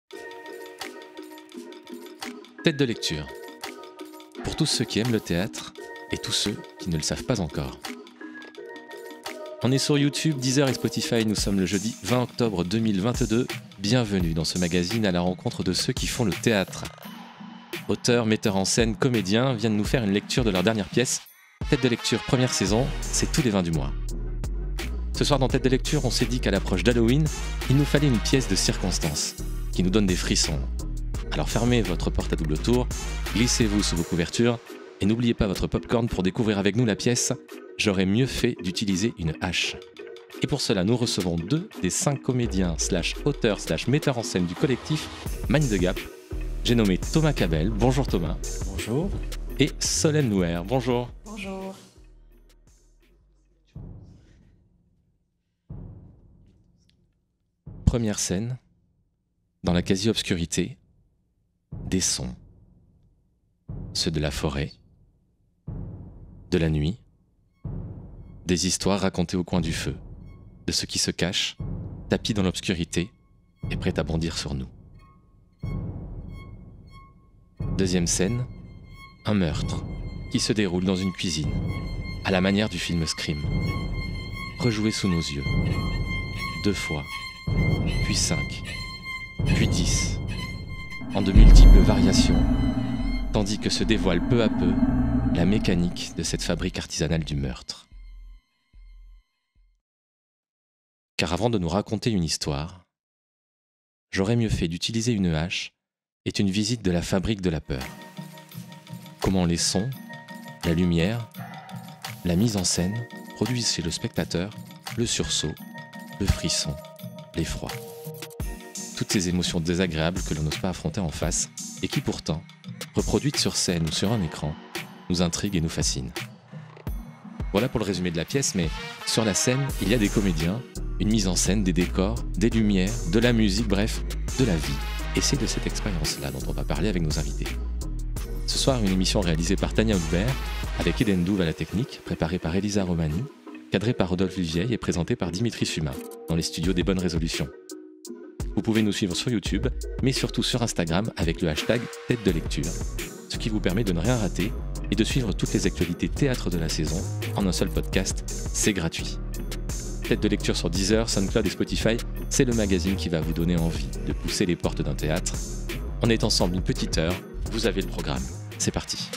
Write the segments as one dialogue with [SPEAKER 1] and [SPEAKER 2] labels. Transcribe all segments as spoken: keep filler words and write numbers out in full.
[SPEAKER 1] Tête de lecture. Pour tous ceux qui aiment le théâtre et tous ceux qui ne le savent pas encore. On est sur YouTube, Deezer et Spotify, nous sommes le jeudi vingt octobre deux mille vingt-deux. Bienvenue dans ce magazine à la rencontre de ceux qui font le théâtre. Auteurs, metteurs en scène, comédiens viennent nous faire une lecture de leur dernière pièce. Tête de lecture première saison, c'est tous les vingt du mois. Ce soir dans Tête de lecture, on s'est dit qu'à l'approche d'Halloween, il nous fallait une pièce de circonstance qui nous donne des frissons. Alors fermez votre porte à double tour, glissez-vous sous vos couvertures et n'oubliez pas votre popcorn pour découvrir avec nous la pièce « J'aurais mieux fait d'utiliser une hache ». Et pour cela, nous recevons deux des cinq comédiens slash auteurs slash metteurs en scène du collectif Mind the Gap. J'ai nommé Thomas Cabel. Bonjour Thomas.
[SPEAKER 2] Bonjour.
[SPEAKER 1] Et Solène Louer. Bonjour.
[SPEAKER 3] Bonjour.
[SPEAKER 1] Première scène, dans la quasi-obscurité, des sons. Ceux de la forêt, de la nuit, des histoires racontées au coin du feu, de ceux qui se cachent, tapis dans l'obscurité et prêts à bondir sur nous. Deuxième scène, un meurtre qui se déroule dans une cuisine, à la manière du film Scream. Rejoué sous nos yeux. Deux fois, puis cinq, puis dix, en de multiples variations, tandis que se dévoile peu à peu la mécanique de cette fabrique artisanale du meurtre. Car avant de nous raconter une histoire, j'aurais mieux fait d'utiliser une hache est une visite de la fabrique de la peur. Comment les sons, la lumière, la mise en scène produisent chez le spectateur le sursaut, le frisson, l'effroi. Toutes ces émotions désagréables que l'on n'ose pas affronter en face et qui pourtant, reproduites sur scène ou sur un écran, nous intriguent et nous fascinent. Voilà pour le résumé de la pièce, mais sur la scène, il y a des comédiens, une mise en scène, des décors, des lumières, de la musique, bref, de la vie. Et c'est de cette expérience-là dont on va parler avec nos invités. Ce soir, une émission réalisée par Tania Houdbert, avec Eden Douve à la technique, préparée par Elisa Romani, cadrée par Rodolphe Vivieille et présentée par Dimitri Fuma, dans les studios des Bonnes Résolutions. Vous pouvez nous suivre sur YouTube, mais surtout sur Instagram avec le hashtag Tête de lecture, ce qui vous permet de ne rien rater et de suivre toutes les actualités théâtre de la saison en un seul podcast, c'est gratuit. Tête de lecture sur Deezer, SoundCloud et Spotify, c'est le magazine qui va vous donner envie de pousser les portes d'un théâtre. On est ensemble une petite heure, vous avez le programme, c'est parti.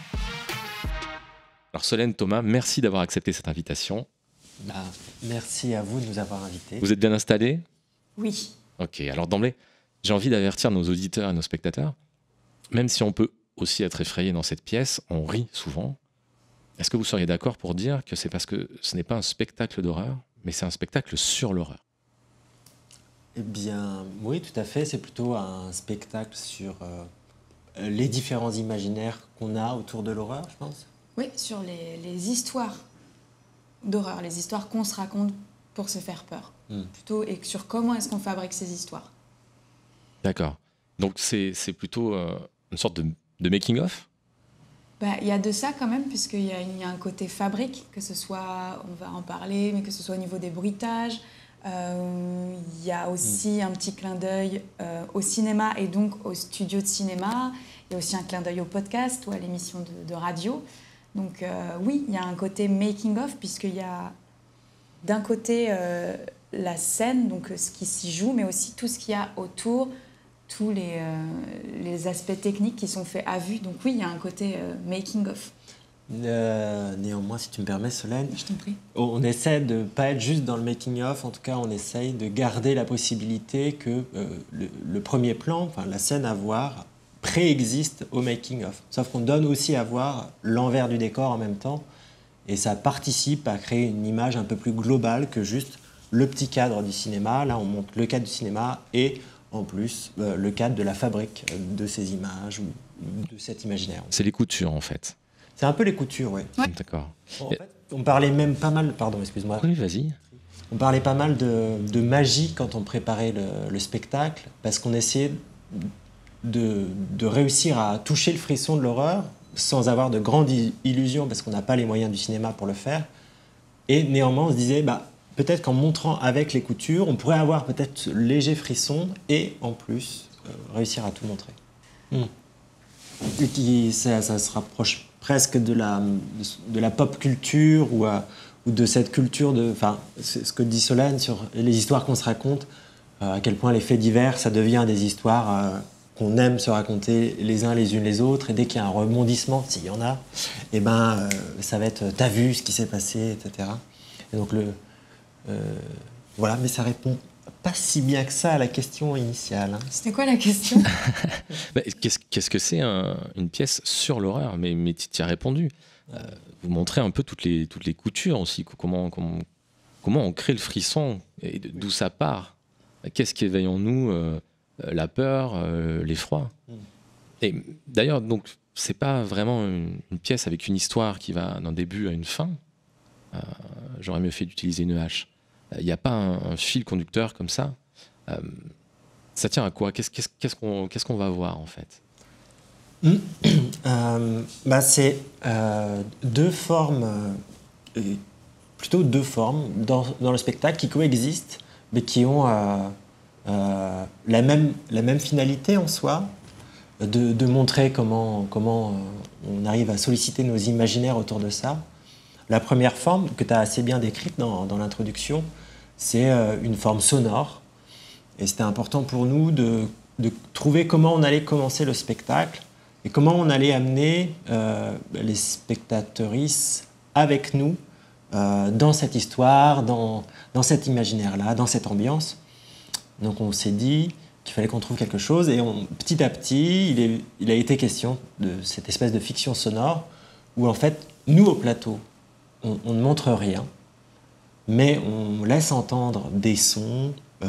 [SPEAKER 1] Alors Solène, Thomas, merci d'avoir accepté cette invitation.
[SPEAKER 2] Bah, merci à vous de nous avoir invités.
[SPEAKER 1] Vous êtes bien installés ?
[SPEAKER 3] Oui.
[SPEAKER 1] Ok, alors d'emblée, j'ai envie d'avertir nos auditeurs et nos spectateurs, même si on peut aussi être effrayé dans cette pièce, on rit souvent. Est-ce que vous seriez d'accord pour dire que c'est parce que ce n'est pas un spectacle d'horreur, mais c'est un spectacle sur l'horreur ?
[SPEAKER 2] Eh bien, oui, tout à fait. C'est plutôt un spectacle sur euh, les différents imaginaires qu'on a autour de l'horreur, je pense.
[SPEAKER 3] Oui, sur les, les histoires d'horreur, les histoires qu'on se raconte pour se faire peur. Mm. Plutôt, et sur comment est-ce qu'on fabrique ces histoires.
[SPEAKER 1] D'accord. Donc c'est, c'est plutôt euh, une sorte de, de making-of ?
[SPEAKER 3] Bah, y a de ça quand même, puisqu'il y a, y a un côté fabrique, que ce soit, on va en parler, mais que ce soit au niveau des bruitages. Il euh, y a aussi mmh. un petit clin d'œil euh, au cinéma et donc au studio de cinéma. Il y a aussi un clin d'œil au podcast ou à l'émission de, de radio. Donc euh, oui, il y a un côté making-of, puisqu'il y a d'un côté euh, la scène, donc ce qui s'y joue, mais aussi tout ce qu'il y a autour, tous les, euh, les aspects techniques qui sont faits à vue. Donc oui, il y a un côté euh, making-of.
[SPEAKER 2] Euh, néanmoins, si tu me permets, Solène,
[SPEAKER 3] je t'en prie.
[SPEAKER 2] On essaie de ne pas être juste dans le making-of, en tout cas, on essaye de garder la possibilité que euh, le, le premier plan, enfin, la scène à voir, préexiste au making-of. Sauf qu'on donne aussi à voir l'envers du décor en même temps, et ça participe à créer une image un peu plus globale que juste le petit cadre du cinéma. Là, on montre le cadre du cinéma et en plus euh, le cadre de la fabrique de ces images ou de cet imaginaire.
[SPEAKER 1] C'est les coutures, en fait.
[SPEAKER 2] C'est un peu les coutures, oui.
[SPEAKER 3] Ouais.
[SPEAKER 1] D'accord.
[SPEAKER 2] En fait, on parlait même pas mal... Pardon, excuse-moi.
[SPEAKER 1] Oui, vas-y.
[SPEAKER 2] On parlait pas mal de, de magie quand on préparait le, le spectacle, parce qu'on essayait de, de réussir à toucher le frisson de l'horreur sans avoir de grandes illusions, parce qu'on n'a pas les moyens du cinéma pour le faire. Et néanmoins, on se disait, bah, peut-être qu'en montrant avec les coutures, on pourrait avoir peut-être léger frisson et en plus réussir à tout montrer. Mm. Et qui, ça, ça se rapproche presque de la, de la pop culture ou, à, ou de cette culture de... Enfin, c'est ce que dit Solène sur les histoires qu'on se raconte, euh, à quel point les faits divers, ça devient des histoires euh, qu'on aime se raconter les uns les unes les autres, et dès qu'il y a un rebondissement, s'il y en a, eh ben, euh, ça va être « t'as vu ce qui s'est passé », et cetera. Et donc, le, euh, voilà, mais ça répond pas si bien que ça à la question initiale. Hein.
[SPEAKER 3] C'était quoi la question?
[SPEAKER 1] bah, qu'est-ce, qu'est-ce que c'est un, une pièce sur l'horreur? Mais, mais tu y as répondu. Euh, vous montrez un peu toutes les, toutes les coutures aussi. Comment, comment, comment on crée le frisson et d'où ça part? Qu'est-ce qui éveille en nous euh, la peur, euh, l'effroi? mm. Et d'ailleurs, donc, c'est pas vraiment une, une pièce avec une histoire qui va d'un début à une fin. Euh, j'aurais mieux fait d'utiliser une hache. Il n'y a pas un, un fil conducteur comme ça. Euh, ça tient à quoi? Qu'est-ce, qu'est-ce, qu'est-ce, qu'on, qu'est-ce qu'on va voir en fait?
[SPEAKER 2] mmh. euh, bah C'est euh, deux formes, euh, plutôt deux formes dans, dans le spectacle qui coexistent, mais qui ont euh, euh, la, même, la même finalité en soi, de, de montrer comment, comment on arrive à solliciter nos imaginaires autour de ça. La première forme, que tu as assez bien décrite dans, dans l'introduction, c'est euh, une forme sonore. Et c'était important pour nous de, de trouver comment on allait commencer le spectacle et comment on allait amener euh, les spectatrices avec nous euh, dans cette histoire, dans, dans cet imaginaire-là, dans cette ambiance. Donc on s'est dit qu'il fallait qu'on trouve quelque chose, et on, petit à petit, il, est, il a été question de cette espèce de fiction sonore où en fait, nous au plateau, on, on ne montre rien, mais on laisse entendre des sons euh,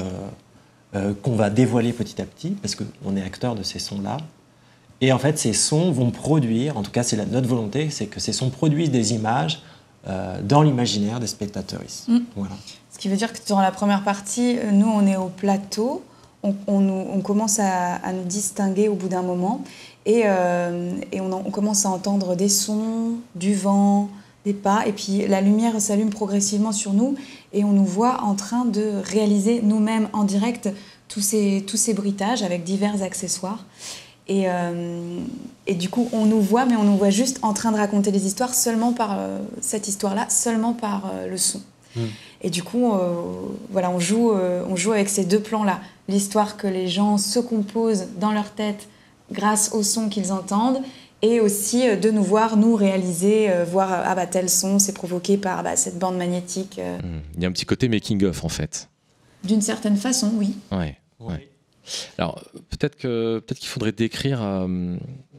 [SPEAKER 2] euh, qu'on va dévoiler petit à petit, parce qu'on est acteur de ces sons-là. Et en fait, ces sons vont produire, en tout cas c'est la, notre volonté, c'est que ces sons produisent des images euh, dans l'imaginaire des spectateurs.
[SPEAKER 3] Mmh.
[SPEAKER 2] Voilà.
[SPEAKER 3] Ce qui veut dire que dans la première partie, nous on est au plateau, on, on, nous, on commence à, à nous distinguer au bout d'un moment, et, euh, et on, en, on commence à entendre des sons, du vent, des pas, et puis la lumière s'allume progressivement sur nous, et on nous voit en train de réaliser nous-mêmes en direct tous ces, tous ces bruitages avec divers accessoires. Et, euh, et du coup, on nous voit, mais on nous voit juste en train de raconter les histoires seulement par euh, cette histoire-là, seulement par euh, le son. Mmh. Et du coup, euh, voilà, on joue, euh, on joue avec ces deux plans-là. L'histoire que les gens se composent dans leur tête grâce au son qu'ils entendent, et aussi euh, de nous voir, nous réaliser, euh, voir ah bah tel son c'est provoqué par bah, cette bande magnétique. Euh.
[SPEAKER 1] Mmh. Il y a un petit côté making-of en fait.
[SPEAKER 3] D'une certaine façon, oui.
[SPEAKER 1] Ouais. ouais. Alors peut-être que peut-être qu'il faudrait décrire euh,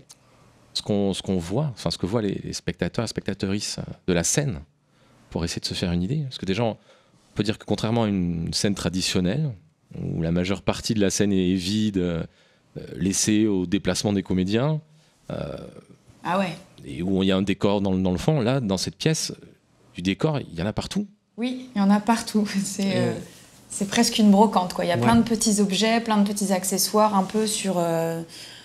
[SPEAKER 1] ce qu'on ce qu'on voit, enfin ce que voient les, les spectateurs, les spectatrices de la scène, pour essayer de se faire une idée. Parce que déjà, on peut dire que contrairement à une scène traditionnelle, où la majeure partie de la scène est vide, euh, laissée au déplacement des comédiens, euh,
[SPEAKER 3] ah ouais.
[SPEAKER 1] et où il y a un décor dans, dans le fond, là, dans cette pièce, du décor, il y en a partout.
[SPEAKER 3] Oui, il y en a partout. C'est, euh, c'est presque une brocante, quoi. Il y a ouais. plein de petits objets, plein de petits accessoires, un peu sur, euh,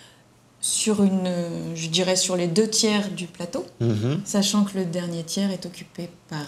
[SPEAKER 3] sur une, je dirais, sur les deux tiers du plateau, mm-hmm. sachant que le dernier tiers est occupé par...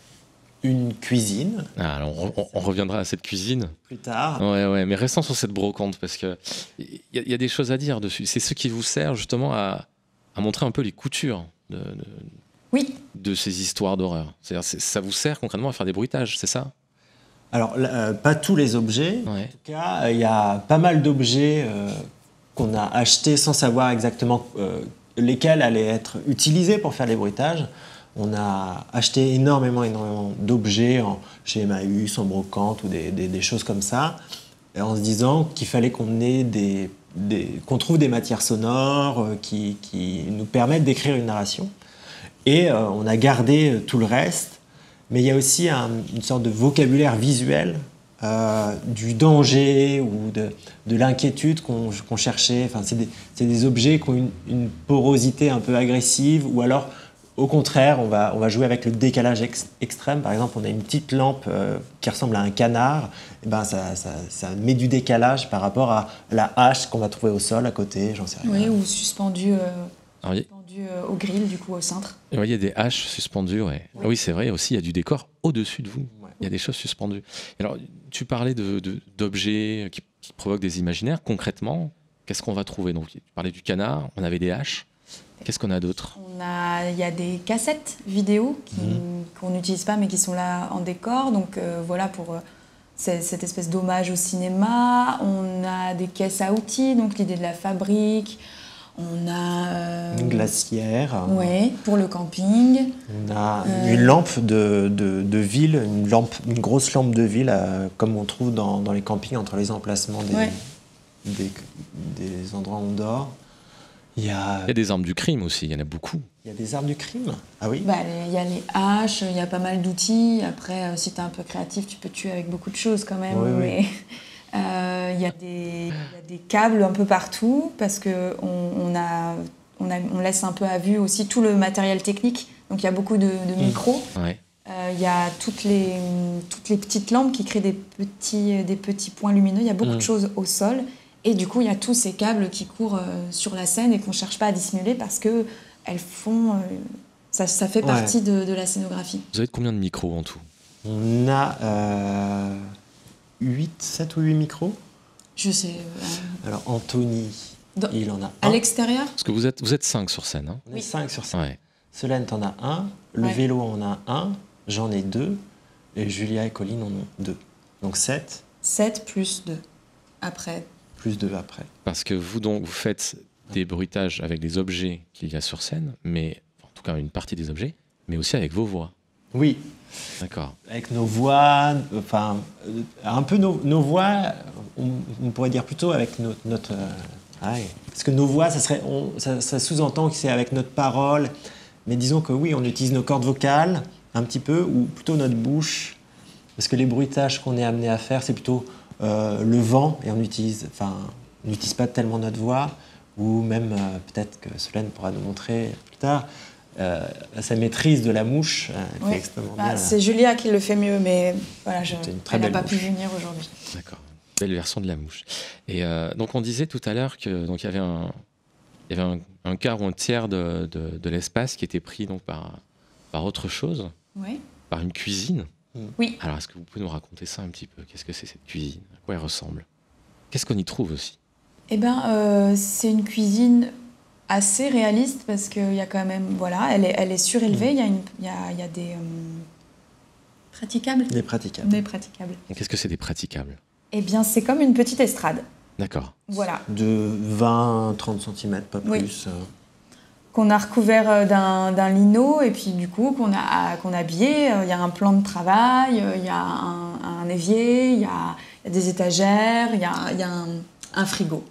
[SPEAKER 2] une cuisine.
[SPEAKER 1] Ah, alors on, on, on reviendra à cette cuisine
[SPEAKER 2] plus tard.
[SPEAKER 1] Ouais, ouais, mais restons sur cette brocante parce que il y, y a des choses à dire dessus. C'est ce qui vous sert justement à, à montrer un peu les coutures de, de,
[SPEAKER 3] oui.
[SPEAKER 1] de ces histoires d'horreur. C'est-à-dire, c'est, ça vous sert concrètement à faire des bruitages, c'est ça?
[SPEAKER 2] Alors, euh, pas tous les objets. Ouais. En tout cas, il y a pas mal d'objets euh, qu'on a achetés sans savoir exactement euh, lesquels allaient être utilisés pour faire les bruitages. On a acheté énormément, énormément d'objets en, chez Emmaüs, en brocante ou des, des, des choses comme ça, en se disant qu'il fallait qu'on ait des, des, qu'on trouve des matières sonores euh, qui, qui nous permettent d'écrire une narration. Et euh, on a gardé tout le reste, mais il y a aussi un, une sorte de vocabulaire visuel euh, du danger ou de, de l'inquiétude qu'on, qu'on cherchait. Enfin, c'est des, c'est des objets qui ont une, une porosité un peu agressive, ou alors au contraire, on va, on va jouer avec le décalage ex- extrême. Par exemple, on a une petite lampe euh, qui ressemble à un canard. Et ben, ça, ça, ça met du décalage par rapport à la hache qu'on va trouver au sol à côté, j'en sais rien.
[SPEAKER 3] Oui, ou suspendue, euh,
[SPEAKER 1] Alors,
[SPEAKER 3] suspendue euh, au grill, du coup, au cintre.
[SPEAKER 1] Oui, il y a des haches suspendues, ouais. Oui, oui c'est vrai, aussi, il y a du décor au-dessus de vous. Ouais. Il y a des choses suspendues. Alors, tu parlais de, de, d'objets qui qui provoquent des imaginaires. Concrètement, qu'est-ce qu'on va trouver? Donc, tu parlais du canard, on avait des haches. Qu'est-ce qu'on a d'autre?
[SPEAKER 3] On a, il y a des cassettes vidéo qui, mmh. qu'on n'utilise pas mais qui sont là en décor. Donc euh, voilà pour euh, cette espèce d'hommage au cinéma. On a des caisses à outils, donc l'idée de la fabrique. On a euh,
[SPEAKER 2] une glacière.
[SPEAKER 3] Oui, pour le camping.
[SPEAKER 2] On a euh, une lampe de, de, de ville, une lampe, une grosse lampe de ville, euh, comme on trouve dans, dans les campings entre les emplacements des, ouais. des, des endroits où on dort. Il y, a...
[SPEAKER 1] il y a des armes du crime aussi, il y en a beaucoup.
[SPEAKER 2] Il y a des armes du crime? Ah oui.
[SPEAKER 3] Bah, il y a les haches, il y a pas mal d'outils. Après, euh, si tu es un peu créatif, tu peux tuer avec beaucoup de choses quand même.
[SPEAKER 2] Oui,
[SPEAKER 3] mais
[SPEAKER 2] oui.
[SPEAKER 3] euh, il y a des, il y a des câbles un peu partout parce qu'on on a, on a, on laisse un peu à vue aussi tout le matériel technique. Donc il y a beaucoup de, de micros.
[SPEAKER 1] Ouais.
[SPEAKER 3] Euh, il y a toutes les, toutes les petites lampes qui créent des petits, des petits points lumineux. Il y a beaucoup mmh. de choses au sol. Et du coup, il y a tous ces câbles qui courent euh, sur la scène et qu'on ne cherche pas à dissimuler parce que elles font, euh, ça, ça fait partie ouais. de, de la scénographie.
[SPEAKER 1] Vous avez combien de micros en tout?
[SPEAKER 2] On a euh, huit, sept ou huit micros.
[SPEAKER 3] Je sais. Euh...
[SPEAKER 2] Alors, Anthony, Dans... il en a un.
[SPEAKER 3] À l'extérieur?
[SPEAKER 1] Parce que vous êtes, vous êtes cinq sur scène. Hein?
[SPEAKER 2] On est oui. cinq sur scène.
[SPEAKER 1] Ouais.
[SPEAKER 2] Solène, t'en as un. Le ouais. vélo en a un. J'en ai deux. Et Julia et Colline en ont deux. Donc, sept.
[SPEAKER 3] sept plus deux. Après.
[SPEAKER 2] Plus deux après.
[SPEAKER 1] Parce que vous, donc, vous faites des bruitages avec des objets qu'il y a sur scène, mais en tout cas une partie des objets, mais aussi avec vos voix.
[SPEAKER 2] Oui.
[SPEAKER 1] D'accord.
[SPEAKER 2] Avec nos voix, enfin, un peu nos, nos voix, on, on pourrait dire plutôt avec notre... notre euh, ouais. Parce que nos voix, ça, serait, on, ça, ça sous-entend que c'est avec notre parole, mais disons que oui, on utilise nos cordes vocales un petit peu, ou plutôt notre bouche, parce que les bruitages qu'on est amené à faire, c'est plutôt... Euh, le vent, et on utilise, enfin, on n'utilise pas tellement notre voix, ou même euh, peut-être que Solène pourra nous montrer plus tard, euh, sa maîtrise de la mouche. Euh, elle
[SPEAKER 3] oui.
[SPEAKER 2] fait extrêmement
[SPEAKER 3] bah,
[SPEAKER 2] bien.
[SPEAKER 3] C'est Julia qui le fait mieux, mais voilà, je, elle n'a pas
[SPEAKER 2] mouche.
[SPEAKER 3] pu venir aujourd'hui.
[SPEAKER 1] D'accord, belle version de la mouche. Et euh, donc on disait tout à l'heure qu'il y avait un, il y avait un, un quart ou un tiers de, de, de l'espace qui était pris donc, par, par autre chose,
[SPEAKER 3] oui.
[SPEAKER 1] par une cuisine.
[SPEAKER 3] Oui.
[SPEAKER 1] Alors, est-ce que vous pouvez nous raconter ça un petit peu? Qu'est-ce que c'est cette cuisine? À quoi elle ressemble? Qu'est-ce qu'on y trouve aussi?
[SPEAKER 3] Eh bien, euh, c'est une cuisine assez réaliste parce qu'il y a quand même... Voilà, elle est, elle est surélevée. Il mmh. y, a une, il y, a, il y a des... Euh, praticables
[SPEAKER 2] Des praticables.
[SPEAKER 3] Des praticables.
[SPEAKER 1] Et qu'est-ce que c'est des praticables?
[SPEAKER 3] Eh bien, c'est comme une petite estrade.
[SPEAKER 1] D'accord.
[SPEAKER 3] Voilà.
[SPEAKER 2] De vingt à trente centimètres, pas
[SPEAKER 3] oui.
[SPEAKER 2] plus.
[SPEAKER 3] Qu'on a recouvert d'un, d'un lino et puis du coup qu'on a, qu'on a habillé. Il y a un plan de travail, il y a un, un évier, il y a, il y a des étagères, il y a, il y a un, un frigo.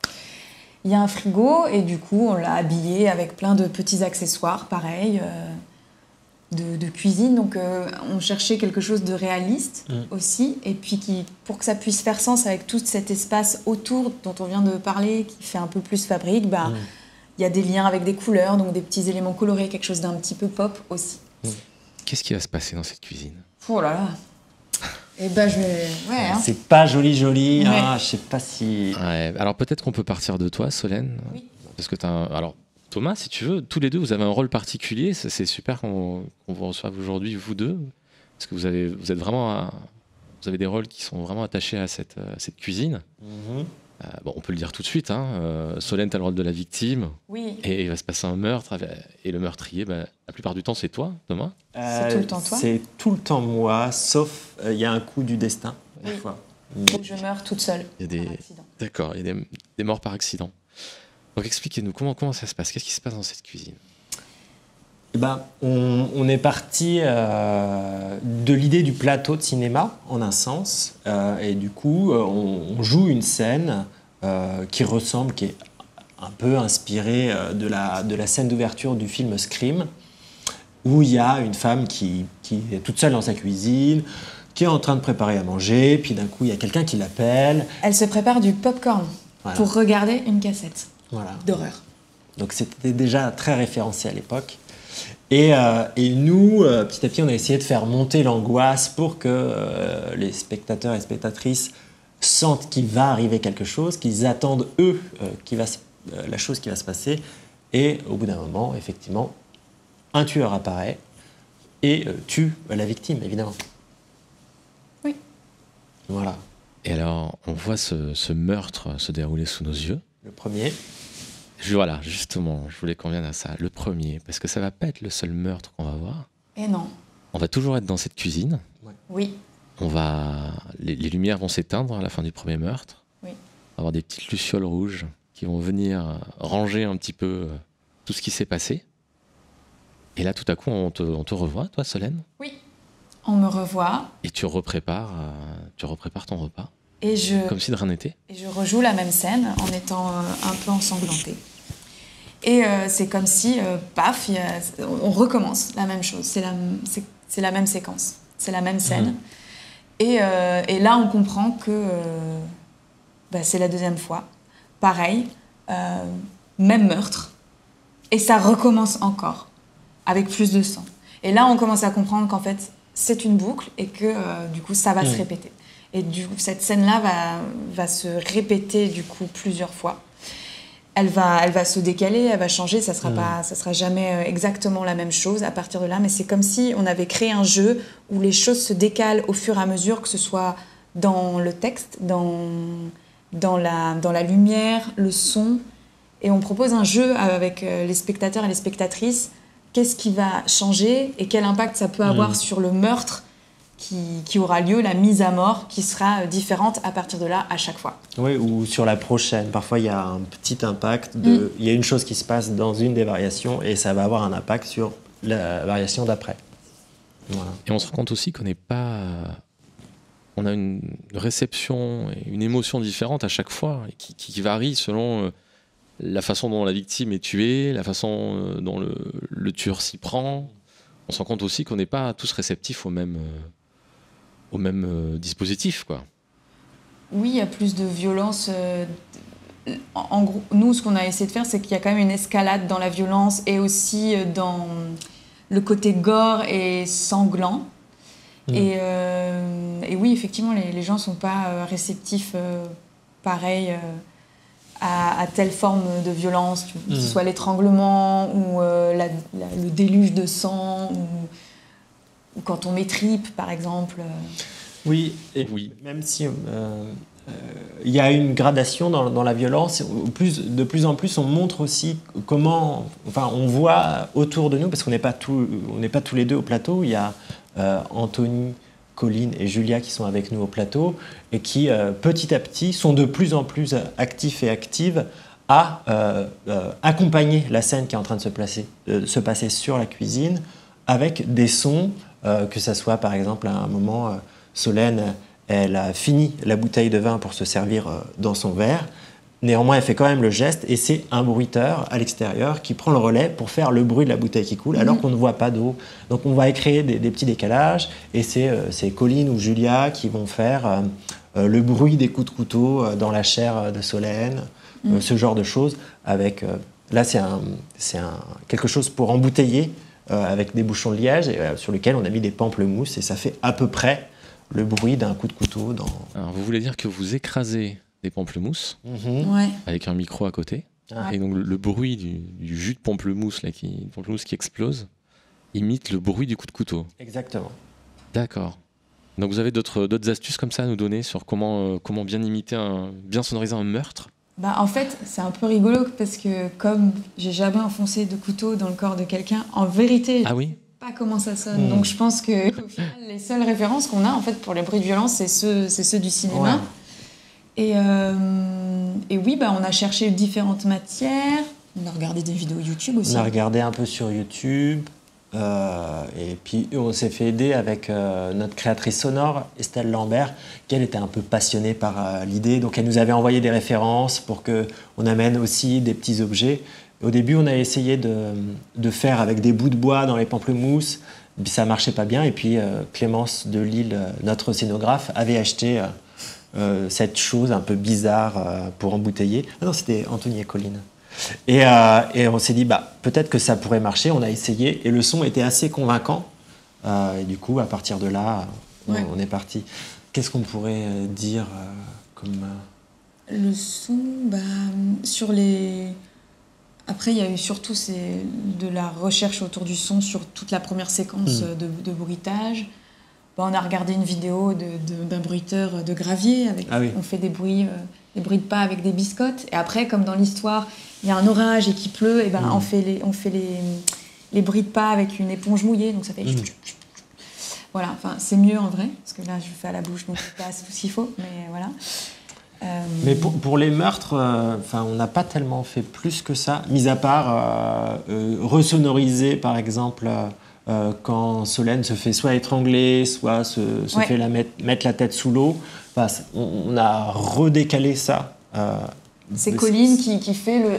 [SPEAKER 3] Il y a un frigo et du coup on l'a habillé avec plein de petits accessoires, pareil, euh, de, de cuisine. Donc euh, on cherchait quelque chose de réaliste mmh. aussi et puis qui, pour que ça puisse faire sens avec tout cet espace autour dont on vient de parler, qui fait un peu plus fabrique, bah, mmh. il y a des liens avec des couleurs, donc des petits éléments colorés, quelque chose d'un petit peu pop aussi.
[SPEAKER 1] Qu'est-ce qui va se passer dans cette cuisine?
[SPEAKER 3] Oh là là. Eh ben je vais... Ouais, hein.
[SPEAKER 2] C'est pas joli joli, ouais. hein, je sais pas si...
[SPEAKER 1] Ouais, alors peut-être qu'on peut partir de toi, Solène.
[SPEAKER 3] Oui.
[SPEAKER 1] Parce que t'as un... Alors Thomas, si tu veux, tous les deux, vous avez un rôle particulier. C'est super qu'on, qu'on vous reçoive aujourd'hui, vous deux. Parce que vous, avez... vous êtes vraiment... À... Vous avez des rôles qui sont vraiment attachés à cette, à cette cuisine. Mm-hmm. Euh, bon, on peut le dire tout de suite, hein. euh, Solène, tu as le rôle de la victime.
[SPEAKER 3] Oui.
[SPEAKER 1] Et il va se passer un meurtre. Et le meurtrier, bah, la plupart du temps, c'est toi, Thomas.
[SPEAKER 3] euh, C'est tout le temps toi.
[SPEAKER 2] C'est tout le temps moi, sauf il euh, y a un coup du destin,
[SPEAKER 3] oui.
[SPEAKER 2] une fois.
[SPEAKER 3] Mais... Où je meurs toute seule.
[SPEAKER 1] Il y a des...
[SPEAKER 3] par accident.
[SPEAKER 1] D'accord, il y a des... des morts par accident. Donc expliquez-nous, comment, comment ça se passe? Qu'est-ce qui se passe dans cette cuisine?
[SPEAKER 2] Eh ben, on, on est parti euh, de l'idée du plateau de cinéma, en un sens. Euh, et du coup, euh, on, on joue une scène euh, qui ressemble, qui est un peu inspirée euh, de, la, de la scène d'ouverture du film Scream, où il y a une femme qui, qui est toute seule dans sa cuisine, qui est en train de préparer à manger, puis d'un coup, il y a quelqu'un qui l'appelle.
[SPEAKER 3] Elle se prépare du popcorn voilà. pour regarder une cassette
[SPEAKER 2] voilà.
[SPEAKER 3] d'horreur.
[SPEAKER 2] Donc c'était déjà très référencé à l'époque. Et, euh, et nous, euh, petit à petit, on a essayé de faire monter l'angoisse pour que euh, les spectateurs et spectatrices sentent qu'il va arriver quelque chose, qu'ils attendent, eux, euh, qui va se, euh, la chose qui va se passer. Et au bout d'un moment, effectivement, un tueur apparaît et euh, tue la victime, évidemment.
[SPEAKER 3] Oui.
[SPEAKER 2] Voilà.
[SPEAKER 1] Et alors, on voit ce, ce meurtre se dérouler sous nos yeux.
[SPEAKER 2] Le premier.
[SPEAKER 1] Je, voilà, justement, je voulais qu'on vienne à ça. Le premier, parce que ça va pas être le seul meurtre qu'on va voir.
[SPEAKER 3] Et non.
[SPEAKER 1] On va toujours être dans cette cuisine.
[SPEAKER 3] Ouais. Oui.
[SPEAKER 1] On va, les, les lumières vont s'éteindre à la fin du premier meurtre.
[SPEAKER 3] Oui.
[SPEAKER 1] On va avoir des petites lucioles rouges qui vont venir ranger un petit peu tout ce qui s'est passé. Et là, tout à coup, on te, on te revoit, toi, Solène.
[SPEAKER 3] Oui. On me revoit.
[SPEAKER 1] Et tu reprépares, euh, tu reprépares ton repas.
[SPEAKER 3] Et je,
[SPEAKER 1] comme si de rien n'était.
[SPEAKER 3] Et je rejoue la même scène en étant euh, un peu ensanglantée. Et euh, c'est comme si, euh, paf, y a, on recommence la même chose. C'est la, c'est, c'est la même séquence, c'est la même scène. Mmh. Et, euh, et là, on comprend que euh, bah, c'est la deuxième fois. Pareil, euh, même meurtre. Et ça recommence encore, avec plus de sang. Et là, on commence à comprendre qu'en fait, c'est une boucle et que euh, du coup, ça va mmh. se répéter. Et du coup, cette scène-là va, va se répéter du coup plusieurs fois. Elle va, elle va se décaler, elle va changer, ça sera mmh. pas, ça sera jamais exactement la même chose à partir de là. Mais c'est comme si on avait créé un jeu où les choses se décalent au fur et à mesure, que ce soit dans le texte, dans, dans, la, dans la lumière, le son. Et on propose un jeu avec les spectateurs et les spectatrices. Qu'est-ce qui va changer et quel impact ça peut avoir mmh. sur le meurtre Qui, qui aura lieu, la mise à mort, qui sera différente à partir de là à chaque fois.
[SPEAKER 2] Oui, ou sur la prochaine. Parfois, il y a un petit impact. De, mm. Il y a une chose qui se passe dans une des variations et ça va avoir un impact sur la variation d'après. Voilà.
[SPEAKER 1] Et on se rend compte aussi qu'on n'est pas... On a une réception et une émotion différente à chaque fois, qui, qui varie selon la façon dont la victime est tuée, la façon dont le, le tueur s'y prend. On se rend compte aussi qu'on n'est pas tous réceptifs au même... au même euh, dispositif, quoi.
[SPEAKER 3] Oui, il y a plus de violence. Euh, en, en gros, nous, ce qu'on a essayé de faire, c'est qu'il y a quand même une escalade dans la violence et aussi dans le côté gore et sanglant. Mmh. Et, euh, et oui, effectivement, les, les gens ne sont pas euh, réceptifs, euh, pareil, euh, à, à telle forme de violence, que mmh. ce soit l'étranglement ou euh, la, la, le déluge de sang ou... ou quand on m'étripe, par exemple.
[SPEAKER 2] Oui, et oui. Même si il euh, euh, y a une gradation dans, dans la violence, plus, de plus en plus, on montre aussi comment... Enfin, on voit autour de nous, parce qu'on n'est pas, tout, on n'est pas tous les deux au plateau, il y a euh, Anthony, Colline et Julia qui sont avec nous au plateau, et qui, euh, petit à petit, sont de plus en plus actifs et actives à euh, euh, accompagner la scène qui est en train de se, placer, euh, se passer sur la cuisine, avec des sons... Euh, que ça soit par exemple à un moment, euh, Solène, elle a fini la bouteille de vin pour se servir euh, dans son verre. Néanmoins, elle fait quand même le geste et c'est un bruiteur à l'extérieur qui prend le relais pour faire le bruit de la bouteille qui coule, mmh. alors qu'on ne voit pas d'eau. Donc on va créer des, des petits décalages et c'est, euh, c'est Colline ou Julia qui vont faire euh, euh, le bruit des coups de couteau euh, dans la chair de Solène, mmh. euh, ce genre de choses. Avec, euh, là, c'est, un, c'est un, quelque chose pour embouteiller. Euh, avec des bouchons de liège et, euh, sur lesquels on a mis des pamplemousses et ça fait à peu près le bruit d'un coup de couteau. Dans...
[SPEAKER 1] Alors vous voulez dire que vous écrasez des pamplemousses
[SPEAKER 3] mmh. ouais.
[SPEAKER 1] avec un micro à côté
[SPEAKER 3] ah.
[SPEAKER 1] et donc le, le bruit du, du jus de pamplemousse, là, qui, pamplemousse qui explose imite le bruit du coup de couteau.
[SPEAKER 2] Exactement.
[SPEAKER 1] D'accord. Donc vous avez d'autres, d'autres astuces comme ça à nous donner sur comment, euh, comment bien imiter, un, bien sonoriser un meurtre?
[SPEAKER 3] Bah, en fait, c'est un peu rigolo parce que comme j'ai jamais enfoncé de couteau dans le corps de quelqu'un, en vérité,
[SPEAKER 1] ah oui
[SPEAKER 3] je sais pas comment ça sonne. Mmh. Donc je pense que au final, les seules références qu'on a en fait pour les bruits de violence, c'est ceux, c'est ceux du cinéma. Ouais. Et, euh, et oui, bah, on a cherché différentes matières. On a regardé des vidéos YouTube aussi.
[SPEAKER 2] On a regardé un peu sur YouTube. Euh, et puis on s'est fait aider avec euh, notre créatrice sonore, Estelle Lambert, qui elle était un peu passionnée par euh, l'idée. Donc elle nous avait envoyé des références pour qu'on amène aussi des petits objets. Au début, on a essayé de, de faire avec des bouts de bois dans les pamplemousses. Ça ne marchait pas bien. Et puis euh, Clémence de Lille, notre scénographe, avait acheté euh, euh, cette chose un peu bizarre euh, pour embouteiller. Ah non, c'était Anthony et Colline. Et, euh, et on s'est dit, bah, peut-être que ça pourrait marcher. On a essayé et le son était assez convaincant. Euh, et du coup, à partir de là, on, ouais. on est parti. Qu'est-ce qu'on pourrait dire euh, comme... Euh...
[SPEAKER 3] Le son, bah, sur les... Après, il y a eu surtout c'est de la recherche autour du son sur toute la première séquence mmh. de, de bruitage. bah, on a regardé une vidéo de, de, d'un bruiteur de gravier. Avec,
[SPEAKER 2] ah oui.
[SPEAKER 3] On fait des bruits, euh, des bruits de pas avec des biscottes. Et après, comme dans l'histoire, il y a un orage et qu'il pleut, et ben, mmh. on fait, les, on fait les, les bruits de pas avec une éponge mouillée. Donc ça fait... Mmh. Voilà, enfin, c'est mieux en vrai, parce que là, je le fais à la bouche, donc c'est pas tout ce qu'il faut, mais voilà. Euh...
[SPEAKER 2] Mais pour, pour les meurtres, euh, on n'a pas tellement fait plus que ça, mis à part euh, euh, resonoriser, par exemple, euh, quand Solène se fait soit étrangler, soit se, se ouais. fait la mettre, mettre la tête sous l'eau. Enfin, on, on a redécalé ça. Euh,
[SPEAKER 3] c'est Colline qui, qui fait le...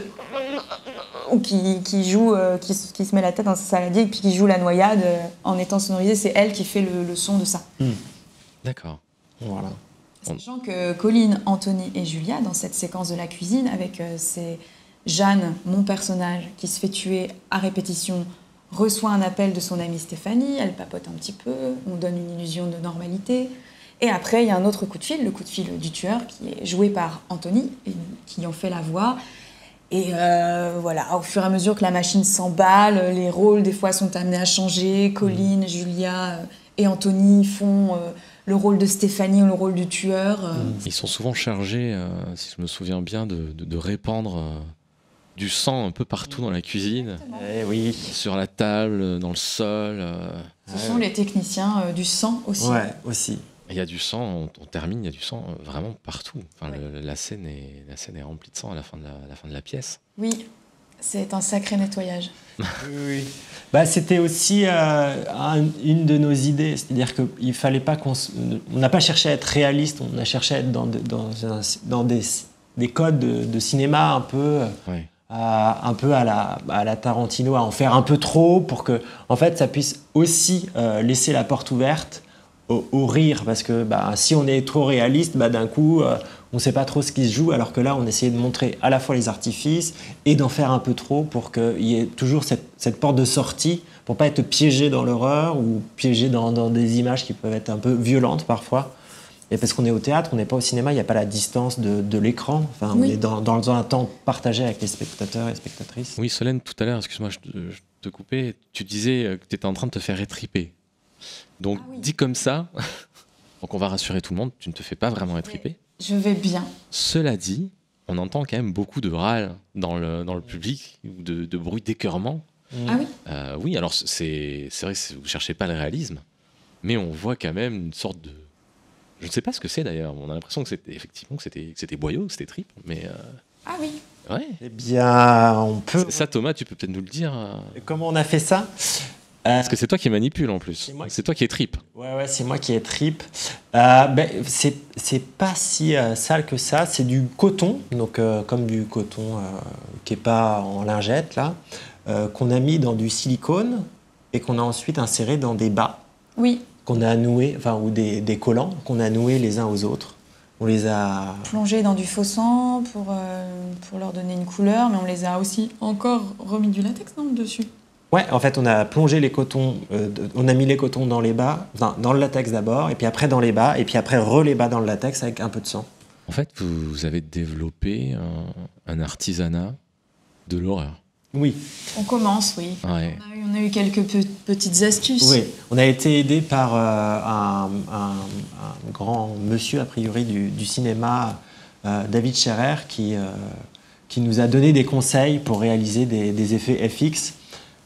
[SPEAKER 3] ou qui, qui joue, euh, qui, qui se met la tête dans sa saladier et puis qui joue la noyade euh, en étant sonorisée. C'est elle qui fait le, le son de ça.
[SPEAKER 1] Mmh. D'accord.
[SPEAKER 2] Voilà.
[SPEAKER 3] Sachant que Colline, Anthony et Julia, dans cette séquence de la cuisine, avec euh, c'est Jeanne, mon personnage, qui se fait tuer à répétition, reçoit un appel de son amie Stéphanie, elle papote un petit peu, on donne une illusion de normalité. Et après, il y a un autre coup de fil, le coup de fil du tueur, qui est joué par Anthony, et qui en fait la voix. Et euh, voilà, au fur et à mesure que la machine s'emballe, les rôles des fois sont amenés à changer. Colline, mmh. Julia et Anthony font euh, le rôle de Stéphanie ou le rôle du tueur. Euh.
[SPEAKER 1] Ils sont souvent chargés, euh, si je me souviens bien, de, de, de répandre euh, du sang un peu partout dans la cuisine.
[SPEAKER 2] Eh oui.
[SPEAKER 1] Sur la table, dans le sol. Euh...
[SPEAKER 3] Ce sont les techniciens euh, du sang aussi.
[SPEAKER 2] Ouais, aussi.
[SPEAKER 1] Il y a du sang, on, on termine, il y a du sang vraiment partout. Enfin, ouais. le, la, scène est, la scène est remplie de sang à la fin de la, à la, fin de la pièce.
[SPEAKER 3] Oui, c'est un sacré nettoyage.
[SPEAKER 2] oui, oui. Bah, c'était aussi euh, un, une de nos idées. C'est-à-dire qu'il ne fallait pas qu'on... On n'a pas cherché à être réaliste, on a cherché à être dans, de, dans, un, dans des, des codes de, de cinéma un peu...
[SPEAKER 1] Ouais.
[SPEAKER 2] À, un peu à la, à la Tarantino, à en faire un peu trop pour que en fait, ça puisse aussi euh, laisser la porte ouverte Au, au rire, parce que bah, si on est trop réaliste, bah, d'un coup, euh, on ne sait pas trop ce qui se joue, alors que là, on essayait de montrer à la fois les artifices et d'en faire un peu trop pour qu'il y ait toujours cette, cette porte de sortie, pour ne pas être piégé dans l'horreur ou piégé dans, dans des images qui peuvent être un peu violentes parfois. Et parce qu'on est au théâtre, on n'est pas au cinéma, il n'y a pas la distance de, de l'écran. Enfin, oui. On est dans, dans un temps partagé avec les spectateurs et spectatrices.
[SPEAKER 1] Oui, Solène, tout à l'heure, excuse-moi, je te, je te coupais, tu disais que tu étais en train de te faire étriper. Donc, ah oui. Dit comme ça, donc on va rassurer tout le monde, tu ne te fais pas vraiment étriper.
[SPEAKER 3] Je vais bien.
[SPEAKER 1] Cela dit, on entend quand même beaucoup de râles dans le, dans le public, de, de bruit d'écœurement.
[SPEAKER 3] Mmh. Ah oui
[SPEAKER 1] euh, Oui, alors c'est, c'est vrai que vous ne cherchez pas le réalisme, mais on voit quand même une sorte de... Je ne sais pas ce que c'est d'ailleurs, on a l'impression que c'était, effectivement, que c'était, que c'était boyau, que c'était tripe, mais... Euh...
[SPEAKER 3] Ah oui.
[SPEAKER 1] Ouais.
[SPEAKER 2] Eh bien, on peut...
[SPEAKER 1] Ça, Thomas, tu peux peut-être nous le dire.
[SPEAKER 2] Comment on a fait ça ?
[SPEAKER 1] Parce que c'est toi qui manipule en plus. C'est, c'est toi qui es tripe.
[SPEAKER 2] Ouais, ouais, c'est moi qui ai tripe. Euh, ben, c'est, c'est pas si euh, sale que ça. C'est du coton, donc euh, comme du coton euh, qui est pas en lingette là, euh, qu'on a mis dans du silicone et qu'on a ensuite inséré dans des bas.
[SPEAKER 3] Oui.
[SPEAKER 2] Qu'on a noués, enfin ou des, des collants qu'on a noués les uns aux autres. On les a
[SPEAKER 3] plongés dans du faux sang pour euh, pour leur donner une couleur, mais on les a aussi encore remis du latex non dessus.
[SPEAKER 2] Ouais, en fait, on a plongé les cotons, euh, on a mis les cotons dans les bas, dans, dans le latex d'abord, et puis après dans les bas, et puis après re les bas dans le latex avec un peu de sang.
[SPEAKER 1] En fait, vous, vous avez développé un, un artisanat de l'horreur.
[SPEAKER 2] Oui.
[SPEAKER 3] On commence, oui.
[SPEAKER 1] Ouais.
[SPEAKER 3] On, a eu, on a eu quelques pe- petites astuces.
[SPEAKER 2] Oui, on a été aidé par euh, un, un, un grand monsieur, a priori, du, du cinéma, euh, David Scherer, qui, euh, qui nous a donné des conseils pour réaliser des, des effets F X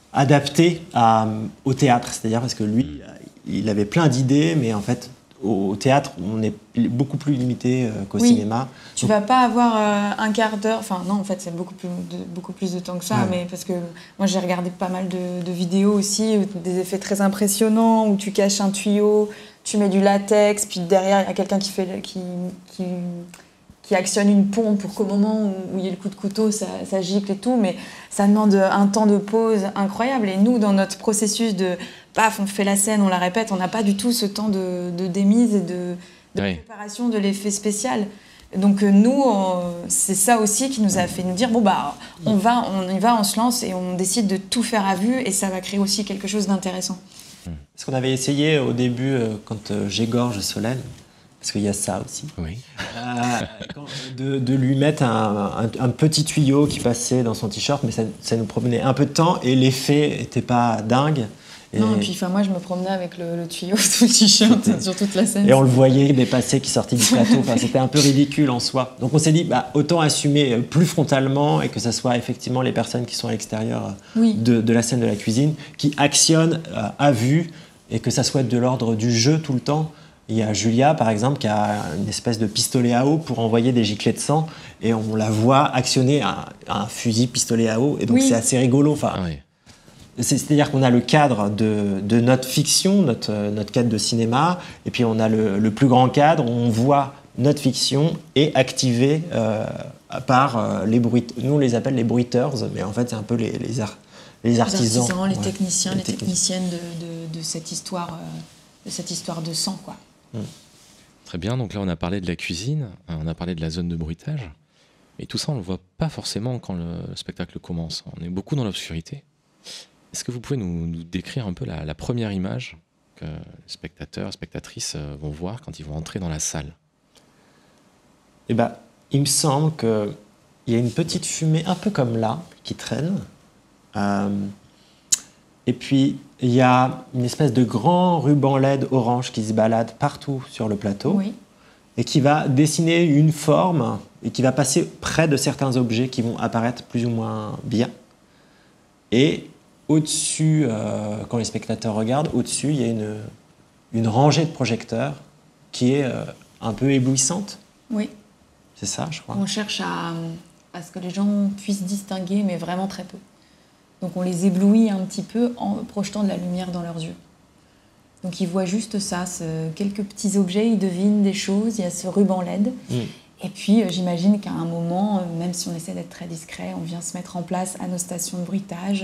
[SPEAKER 2] adapté à, au théâtre, c'est-à-dire parce que lui, il avait plein d'idées, mais en fait, au, au théâtre, on est beaucoup plus limité euh, qu'au
[SPEAKER 3] oui.
[SPEAKER 2] cinéma.
[SPEAKER 3] Tu Donc... vas pas avoir euh, un quart d'heure, enfin non, en fait, c'est beaucoup plus de, beaucoup plus de temps que ça, ouais. Mais parce que moi, j'ai regardé pas mal de, de vidéos aussi, des effets très impressionnants, où tu caches un tuyau, tu mets du latex, puis derrière, il y a quelqu'un qui fait... Qui, qui... qui actionne une pompe pour qu'au moment où il y a le coup de couteau, ça, ça gicle et tout, mais ça demande un temps de pause incroyable. Et nous, dans notre processus de paf, on fait la scène, on la répète, on n'a pas du tout ce temps de, de démise et de, de oui. préparation de l'effet spécial. Donc nous, on, c'est ça aussi qui nous a fait nous dire, bon bah, on va, on y va, on se lance et on décide de tout faire à vue et ça va créer aussi quelque chose d'intéressant.
[SPEAKER 2] Ce qu'on avait essayé au début, quand j'égorge Solène, parce qu'il y a ça aussi,
[SPEAKER 1] oui.
[SPEAKER 2] euh, de, de lui mettre un, un, un petit tuyau qui passait dans son t-shirt, mais ça, ça nous prenait un peu de temps et l'effet n'était pas dingue. Et,
[SPEAKER 3] non, et puis enfin, moi, je me promenais avec le, le tuyau sous le t-shirt sur toute la scène.
[SPEAKER 2] et on le voyait dépasser, qui sortait du plateau. Enfin, c'était un peu ridicule en soi. Donc on s'est dit, bah, autant assumer plus frontalement et que ce soit effectivement les personnes qui sont à l'extérieur
[SPEAKER 3] Oui.
[SPEAKER 2] de, de la scène de la cuisine, qui actionnent euh, à vue, et que ça soit de l'ordre du jeu tout le temps. Il y a Julia, par exemple, qui a une espèce de pistolet à eau pour envoyer des giclées de sang, et on la voit actionner un, un fusil pistolet à eau, et donc
[SPEAKER 3] Oui.
[SPEAKER 2] c'est assez rigolo. Enfin,
[SPEAKER 1] Ah oui.
[SPEAKER 2] c'est- C'est-à-dire qu'on a le cadre de, de notre fiction, notre, euh, notre cadre de cinéma, et puis on a le, le plus grand cadre où on voit notre fiction est activée euh, par euh, les bruit. Nous, on les appelle les bruiteurs, mais en fait, c'est un peu les, les, ar- les artisans.
[SPEAKER 3] Les artisans, les
[SPEAKER 2] Ouais.
[SPEAKER 3] techniciens, les,
[SPEAKER 2] techniciens.
[SPEAKER 3] techniciennes de, de, de cette histoire, euh, de cette histoire de sang, quoi.
[SPEAKER 1] Très bien, donc là on a parlé de la cuisine, euh, on a parlé de la zone de bruitage, mais tout ça on ne le voit pas forcément quand le spectacle commence. On est beaucoup dans l'obscurité. Est-ce que vous pouvez nous, nous décrire un peu la, la première image que les spectateurs, spectatrices euh, vont voir quand ils vont entrer dans la salle?
[SPEAKER 2] Eh ben, il me semble qu'il y a une petite fumée, un peu comme là, qui traîne. Euh, et puis, il y a une espèce de grand ruban L E D orange qui se balade partout sur le plateau.
[SPEAKER 3] Oui.
[SPEAKER 2] Et qui va dessiner une forme et qui va passer près de certains objets qui vont apparaître plus ou moins bien. Et au-dessus, euh, quand les spectateurs regardent, au-dessus, il y a une, une rangée de projecteurs qui est euh, un peu éblouissante.
[SPEAKER 3] Oui.
[SPEAKER 2] C'est ça, je crois.
[SPEAKER 3] On cherche à, à ce que les gens puissent distinguer, mais vraiment très peu. Donc on les éblouit un petit peu en projetant de la lumière dans leurs yeux. Donc ils voient juste ça, ce- quelques petits objets, ils devinent des choses, il y a ce ruban L E D.
[SPEAKER 2] Mm.
[SPEAKER 3] Et puis euh, j'imagine qu'à un moment, euh, même si on essaie d'être très discret, on vient se mettre en place à nos stations de bruitage.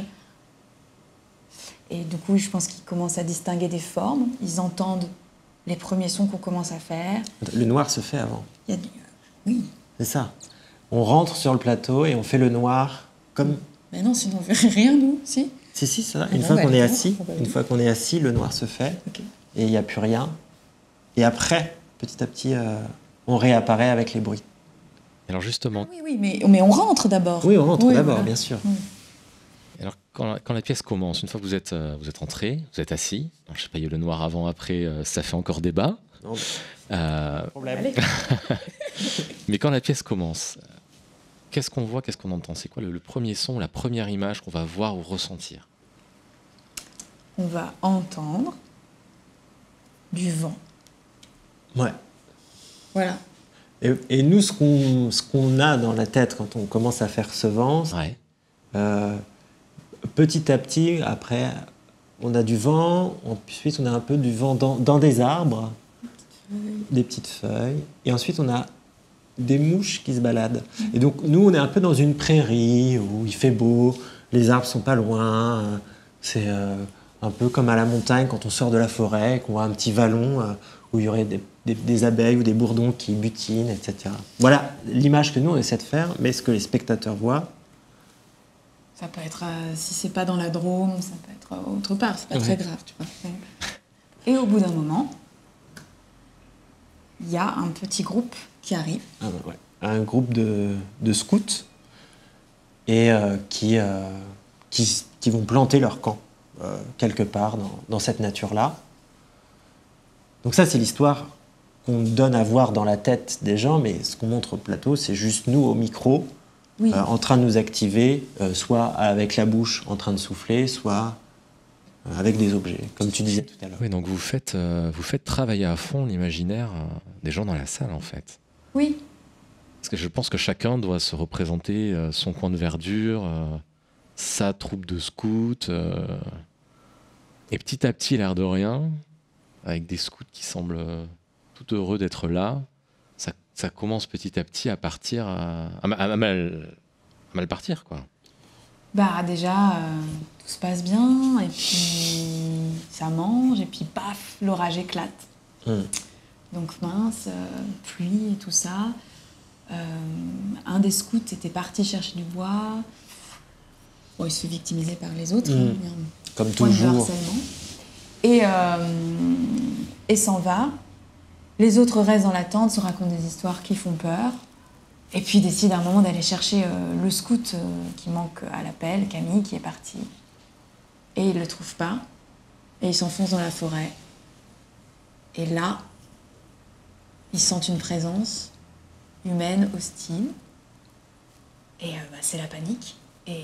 [SPEAKER 3] Et du coup, je pense qu'ils commencent à distinguer des formes, ils entendent les premiers sons qu'on commence à faire.
[SPEAKER 2] Le noir se fait avant.
[SPEAKER 3] Il y a du... Oui,
[SPEAKER 2] C'est ça. On rentre sur le plateau et on fait le noir comme...
[SPEAKER 3] mais non, sinon on ne verrait rien, nous, si.
[SPEAKER 2] Si, si, c'est ça.
[SPEAKER 3] Ah
[SPEAKER 2] Une
[SPEAKER 3] bon,
[SPEAKER 2] fois
[SPEAKER 3] bah,
[SPEAKER 2] qu'on est
[SPEAKER 3] d'accord.
[SPEAKER 2] assis,
[SPEAKER 3] Ah bah
[SPEAKER 2] une
[SPEAKER 3] oui.
[SPEAKER 2] fois qu'on est assis, le noir se fait
[SPEAKER 3] Ok.
[SPEAKER 2] et il n'y a plus rien. Et après, petit à petit, euh, on réapparaît avec les bruits.
[SPEAKER 1] Alors justement,
[SPEAKER 3] Oui, oui, mais, mais on rentre d'abord.
[SPEAKER 2] Oui, on rentre
[SPEAKER 3] Oui,
[SPEAKER 2] d'abord,
[SPEAKER 3] voilà.
[SPEAKER 2] bien sûr.
[SPEAKER 1] alors, quand, la, quand la pièce commence, une fois que vous êtes, euh, vous êtes entré, vous êtes assis, alors, je sais pas, il y a le noir avant, après, euh, ça fait encore débat.
[SPEAKER 2] Non,
[SPEAKER 1] Euh,
[SPEAKER 2] problème.
[SPEAKER 3] Allez.
[SPEAKER 1] mais quand la pièce commence, euh, qu'est-ce qu'on voit, qu'est-ce qu'on entend? C'est quoi le, le premier son, la première image qu'on va voir ou ressentir?
[SPEAKER 3] On va entendre du vent.
[SPEAKER 2] Ouais.
[SPEAKER 3] Voilà.
[SPEAKER 2] Et, et nous, ce qu'on ce qu'on a dans la tête quand on commence à faire ce vent,
[SPEAKER 1] Ouais.
[SPEAKER 2] euh, petit à petit, après, on a du vent, ensuite on a un peu du vent dans, dans des arbres, des petites feuilles, et ensuite on a des mouches qui se baladent. Et donc nous, on est un peu dans une prairie où il fait beau, les arbres sont pas loin, euh, c'est euh, un peu comme à la montagne quand on sort de la forêt, qu'on voit un petit vallon euh, où il y aurait des, des- des abeilles ou des bourdons qui butinent, et cetera. Voilà l'image que nous on essaie de faire, mais ce que les spectateurs voient,
[SPEAKER 3] Ça peut être, euh, si c'est pas dans la Drôme, ça peut être euh, autre part, c'est pas très
[SPEAKER 2] Ouais.
[SPEAKER 3] grave, tu vois. Et au bout d'un moment, il y a un petit groupe qui arrive.
[SPEAKER 2] ah bah ouais, un groupe de, de scouts et euh, qui, euh, qui, qui vont planter leur camp euh, quelque part dans, dans cette nature-là. Donc ça, c'est l'histoire qu'on donne à voir dans la tête des gens, mais ce qu'on montre au plateau, c'est juste nous au micro,
[SPEAKER 3] Oui.
[SPEAKER 2] euh, en train de nous activer, euh, soit avec la bouche en train de souffler, soit euh, avec des objets, comme tu disais tout à l'heure.
[SPEAKER 1] Oui, donc vous faites, euh, vous faites travailler à fond l'imaginaire euh, des gens dans la salle, en fait.
[SPEAKER 3] Oui.
[SPEAKER 1] Parce que je pense que chacun doit se représenter euh, son coin de verdure, euh, sa troupe de scouts. euh, et petit à petit, l'air de rien, avec des scouts qui semblent euh, tout heureux d'être là, ça, ça commence petit à petit à partir, à, à ma- à mal, à mal partir, quoi.
[SPEAKER 3] Bah déjà, euh, tout se passe bien, et puis ça mange, et puis paf, l'orage éclate.
[SPEAKER 2] Hum.
[SPEAKER 3] Donc mince, euh, pluie et tout ça. Euh, un des scouts était parti chercher du bois. Bon, il se fait victimiser par les autres.
[SPEAKER 2] Mmh.
[SPEAKER 3] hein, il y a un
[SPEAKER 2] Comme
[SPEAKER 3] point de
[SPEAKER 2] toujours.
[SPEAKER 3] harcèlement. Et, euh, et s'en va. Les autres restent dans la tente, se racontent des histoires qui font peur. Et puis décident à un moment d'aller chercher euh, le scout euh, qui manque à l'appel, Camille, qui est parti. Et ils ne le trouvent pas. et ils s'enfoncent dans la forêt. Et là, ils sentent une présence humaine, hostile. Et euh, bah, c'est la panique. Et...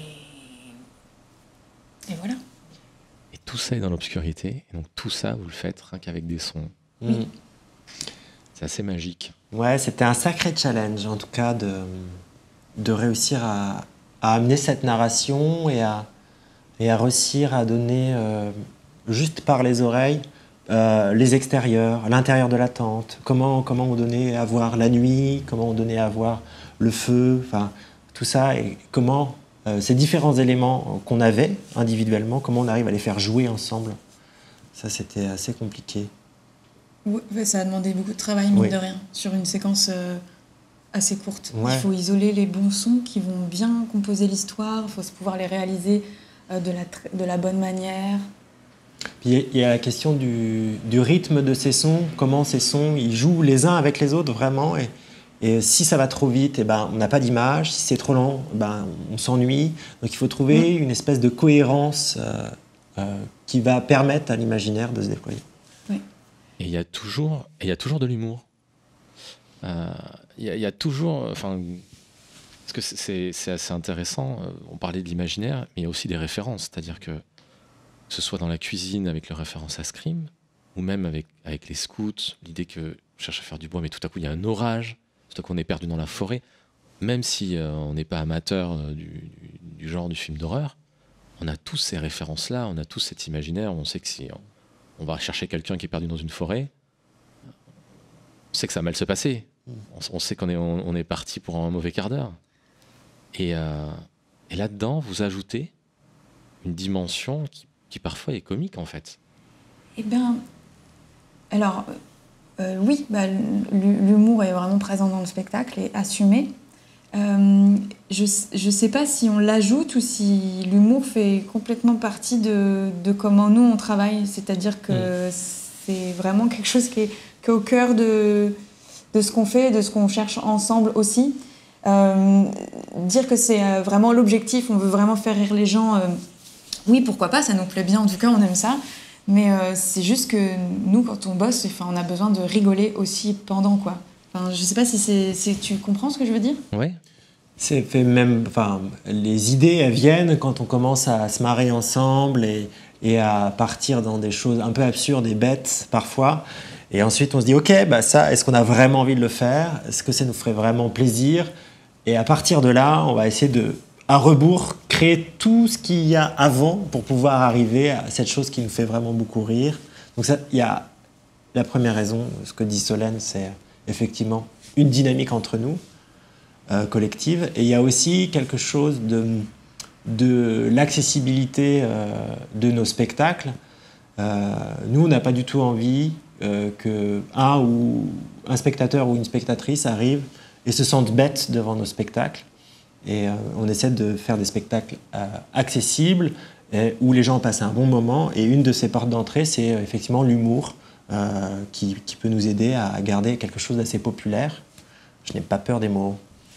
[SPEAKER 3] et voilà.
[SPEAKER 1] Et tout ça est dans l'obscurité. Et donc tout ça, vous le faites rien qu'avec des sons.
[SPEAKER 2] Oui.
[SPEAKER 1] C'est assez magique.
[SPEAKER 2] Ouais, c'était un sacré challenge, en tout cas, de, de réussir à, à amener cette narration et à, et à réussir à donner, euh, juste par les oreilles, euh, les extérieurs, l'intérieur de la tente, comment, comment on donnait à voir la nuit, comment on donnait à voir le feu, enfin, tout ça, et comment euh, ces différents éléments qu'on avait individuellement, comment on arrive à les faire jouer ensemble. Ça, c'était assez compliqué.
[SPEAKER 3] Oui, ça a demandé beaucoup de travail, mine
[SPEAKER 2] Oui.
[SPEAKER 3] de rien, sur une séquence euh, assez courte.
[SPEAKER 2] Ouais.
[SPEAKER 3] Il faut isoler les bons sons qui vont bien composer l'histoire, il faut pouvoir les réaliser euh, de, la tr- de la bonne manière.
[SPEAKER 2] Puis il y a la question du, du rythme de ces sons, comment ces sons ils jouent les uns avec les autres vraiment. Et, et si ça va trop vite, eh ben, on n'a pas d'image. Si c'est trop lent, ben, on s'ennuie. Donc il faut trouver mmh. une espèce de cohérence euh, euh, qui va permettre à l'imaginaire de se déployer.
[SPEAKER 3] Oui.
[SPEAKER 1] Et il y a toujours, il y a toujours de l'humour. Euh, il y, y a toujours, enfin, parce que c'est, c'est assez intéressant. On parlait de l'imaginaire, mais il y a aussi des références, c'est-à-dire que que ce soit dans la cuisine avec le référence à Scream, ou même avec, avec les scouts, l'idée que je cherche à faire du bois, mais tout à coup il y a un orage, tout à coup on est perdu dans la forêt. Même si euh, on n'est pas amateur euh, du, du, du genre du film d'horreur, on a tous ces références-là, on a tous cet imaginaire, on sait que si on, on va chercher quelqu'un qui est perdu dans une forêt, on sait que ça va mal se passer. On, on sait qu'on est, on, on est parti pour un mauvais quart d'heure. Et, euh, et là-dedans, vous ajoutez une dimension qui qui parfois est comique, en fait.
[SPEAKER 3] Eh bien, alors, euh, oui, bah, l'humour est vraiment présent dans le spectacle et assumé. Euh, je ne sais pas si on l'ajoute ou si l'humour fait complètement partie de, de comment nous, on travaille. C'est-à-dire que mmh. c'est vraiment quelque chose qui est, qui est au cœur de, de ce qu'on fait, de ce qu'on cherche ensemble aussi. Euh, dire que c'est vraiment l'objectif, on veut vraiment faire rire les gens... Euh, Oui, pourquoi pas, ça nous plaît bien, en tout cas, on aime ça. Mais euh, c'est juste que nous, quand on bosse, on a besoin de rigoler aussi pendant, quoi. Enfin, je sais pas si c'est, si tu comprends ce que je veux dire ?
[SPEAKER 1] Oui.
[SPEAKER 2] C'est fait même, enfin, les idées, elles viennent quand on commence à se marrer ensemble et, et à partir dans des choses un peu absurdes et bêtes, parfois. Et ensuite, on se dit, OK, bah ça, est-ce qu'on a vraiment envie de le faire ? Est-ce que ça nous ferait vraiment plaisir ? Et à partir de là, on va essayer de... à rebours, créer tout ce qu'il y a avant pour pouvoir arriver à cette chose qui nous fait vraiment beaucoup rire. Donc ça, il y a la première raison, ce que dit Solène, c'est effectivement une dynamique entre nous, euh, collective. Et il y a aussi quelque chose de, de l'accessibilité euh, de nos spectacles. Euh, nous, on n'a pas du tout envie euh, qu'un ou un spectateur ou une spectatrice arrive et se sente bête devant nos spectacles. Et euh, on essaie de faire des spectacles euh, accessibles et où les gens passent un bon moment. Et une de ces portes d'entrée, c'est euh, effectivement l'humour euh, qui, qui peut nous aider à garder quelque chose d'assez populaire. Je n'ai pas peur des mots.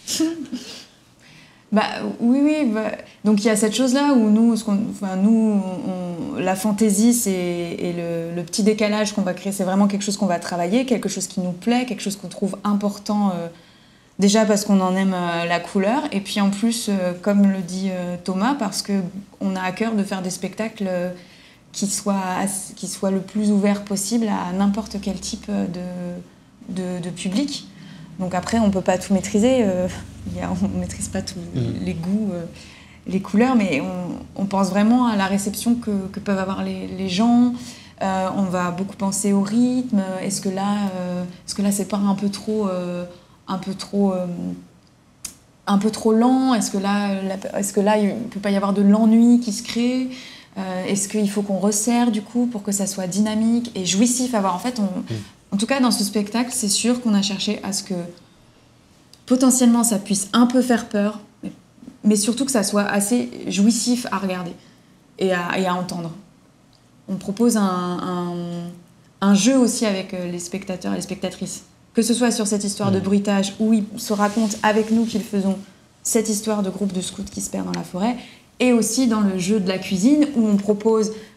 [SPEAKER 3] Bah, oui, oui. Bah, donc il y a cette chose-là où nous, ce qu'on, enfin, nous on, la fantaisie c'est, et le, le petit décalage qu'on va créer, c'est vraiment quelque chose qu'on va travailler, quelque chose qui nous plaît, quelque chose qu'on trouve important. Euh, Déjà parce qu'on en aime euh, la couleur, et puis en plus, euh, comme le dit euh, Thomas, parce qu'on a à cœur de faire des spectacles euh, qui, soient, qui soient le plus ouverts possible à n'importe quel type de, de, de public. Donc après, on ne peut pas tout maîtriser, euh, y a, on ne maîtrise pas tous mmh. les goûts, euh, les couleurs, mais on, on pense vraiment à la réception que, que peuvent avoir les, les gens. Euh, on va beaucoup penser au rythme. Est-ce que là, euh, est-ce que là c'est pas un peu trop... Euh, un peu trop euh, un peu trop lent, est-ce que là la, est-ce que là il peut pas y avoir de l'ennui qui se crée, euh, est-ce qu'il faut qu'on resserre du coup pour que ça soit dynamique et jouissif à voir. En fait on, mmh. en tout cas dans ce spectacle c'est sûr qu'on a cherché à ce que potentiellement ça puisse un peu faire peur, mais, mais surtout que ça soit assez jouissif à regarder et à, et à entendre. On propose un, un, un jeu aussi avec les spectateurs et les spectatrices. Que ce soit sur cette histoire de bruitage où ils se racontent avec nous qu'ils faisons cette histoire de groupe de scouts qui se perd dans la forêt, et aussi dans le jeu de la cuisine où on propose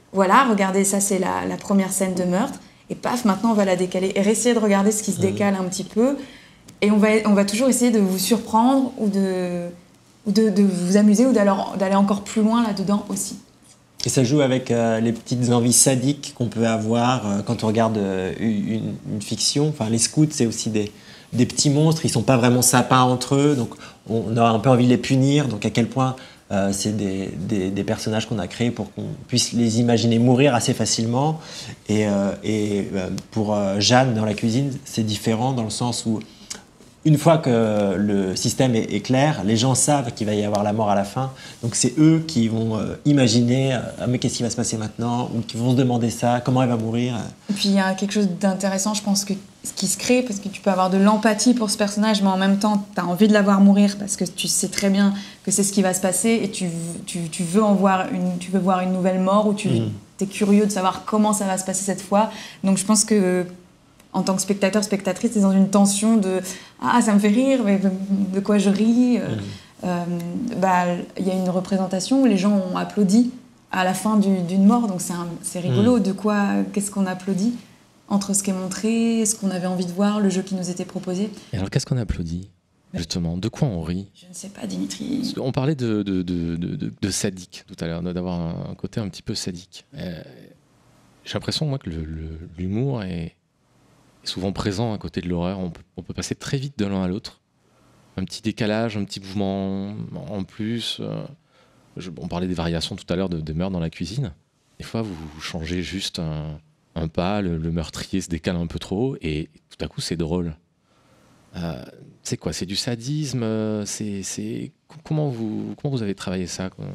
[SPEAKER 3] voilà, regardez, ça c'est la, la première scène de meurtre, et paf, maintenant on va la décaler, et essayez de regarder ce qui se décale un petit peu, et on va, on va toujours essayer de vous surprendre, ou de, ou de, de vous amuser, ou d'aller encore plus loin là-dedans aussi.
[SPEAKER 2] Et ça joue avec euh, les petites envies sadiques qu'on peut avoir euh, quand on regarde euh, une, une fiction. Enfin, les scouts, c'est aussi des, des petits monstres, ils ne sont pas vraiment sapins entre eux, donc on a un peu envie de les punir, donc à quel point euh, c'est des, des, des personnages qu'on a créés pour qu'on puisse les imaginer mourir assez facilement. Et, euh, et euh, pour euh, Jeanne, dans la cuisine, c'est différent dans le sens où une fois que le système est, est clair, les gens savent qu'il va y avoir la mort à la fin. Donc c'est eux qui vont euh, imaginer euh, « mais qu'est-ce qui va se passer maintenant ?» ou qui vont se demander ça, comment elle va mourir.
[SPEAKER 3] Et puis il y a quelque chose d'intéressant, je pense, que, qui se crée, parce que tu peux avoir de l'empathie pour ce personnage, mais en même temps, tu as envie de la voir mourir, parce que tu sais très bien que c'est ce qui va se passer, et tu, tu, tu, veux, en voir une, tu veux voir une nouvelle mort, ou tu mmh. es curieux de savoir comment ça va se passer cette fois. Donc je pense que en tant que spectateur, spectatrice, tu es dans une tension de « Ah, ça me fait rire, mais de quoi je ris ?» mmh. euh, bah, y a une représentation où les gens ont applaudi à la fin d'une mort, donc c'est rigolo. Mmh. De quoi, qu'est-ce qu'on applaudit entre ce qui est montré, ce qu'on avait envie de voir, le jeu qui nous était proposé.
[SPEAKER 1] Et alors, qu'est-ce qu'on applaudit, justement? De quoi on rit?
[SPEAKER 3] Je ne sais pas, Dimitri.
[SPEAKER 1] On parlait de, de, de, de, de sadique tout à l'heure, d'avoir un côté un petit peu sadique. Euh, J'ai l'impression, moi, que l'humour est souvent présent à côté de l'horreur. On peut, on peut passer très vite de l'un à l'autre. Un petit décalage, un petit mouvement en plus. Euh, je, on parlait des variations tout à l'heure de, de meurtre dans la cuisine. Des fois, vous, vous changez juste un, un pas, le, le meurtrier se décale un peu trop et tout à coup, c'est drôle. Euh, c'est quoi? C'est du sadisme? C'est comment vous, comment vous avez travaillé ça, quoi?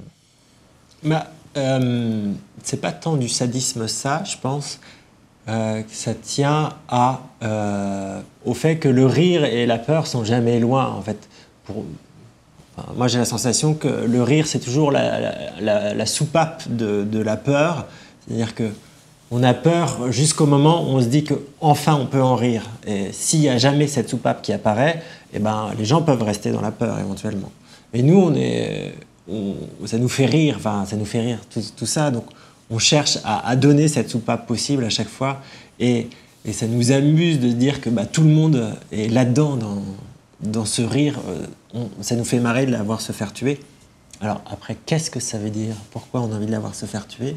[SPEAKER 2] Bah, euh, c'est pas tant du sadisme, ça, je pense. Euh, ça tient à, euh, au fait que le rire et la peur sont jamais loin, en fait. Pour, enfin, moi, j'ai la sensation que le rire, c'est toujours la, la, la, la soupape de, de la peur. C'est-à-dire qu'on a peur jusqu'au moment où on se dit qu'enfin, on peut en rire. Et s'il n'y a jamais cette soupape qui apparaît, eh ben, les gens peuvent rester dans la peur, éventuellement. Mais nous, on est, on, ça nous fait rire, enfin, ça nous fait rire, tout, tout ça. Donc, on cherche à, à donner cette soupape possible à chaque fois, et, et ça nous amuse de dire que bah, tout le monde est là-dedans, dans, dans ce rire. On, ça nous fait marrer de la voir se faire tuer. Alors après, qu'est-ce que ça veut dire? Pourquoi on a envie de la voir se faire tuer?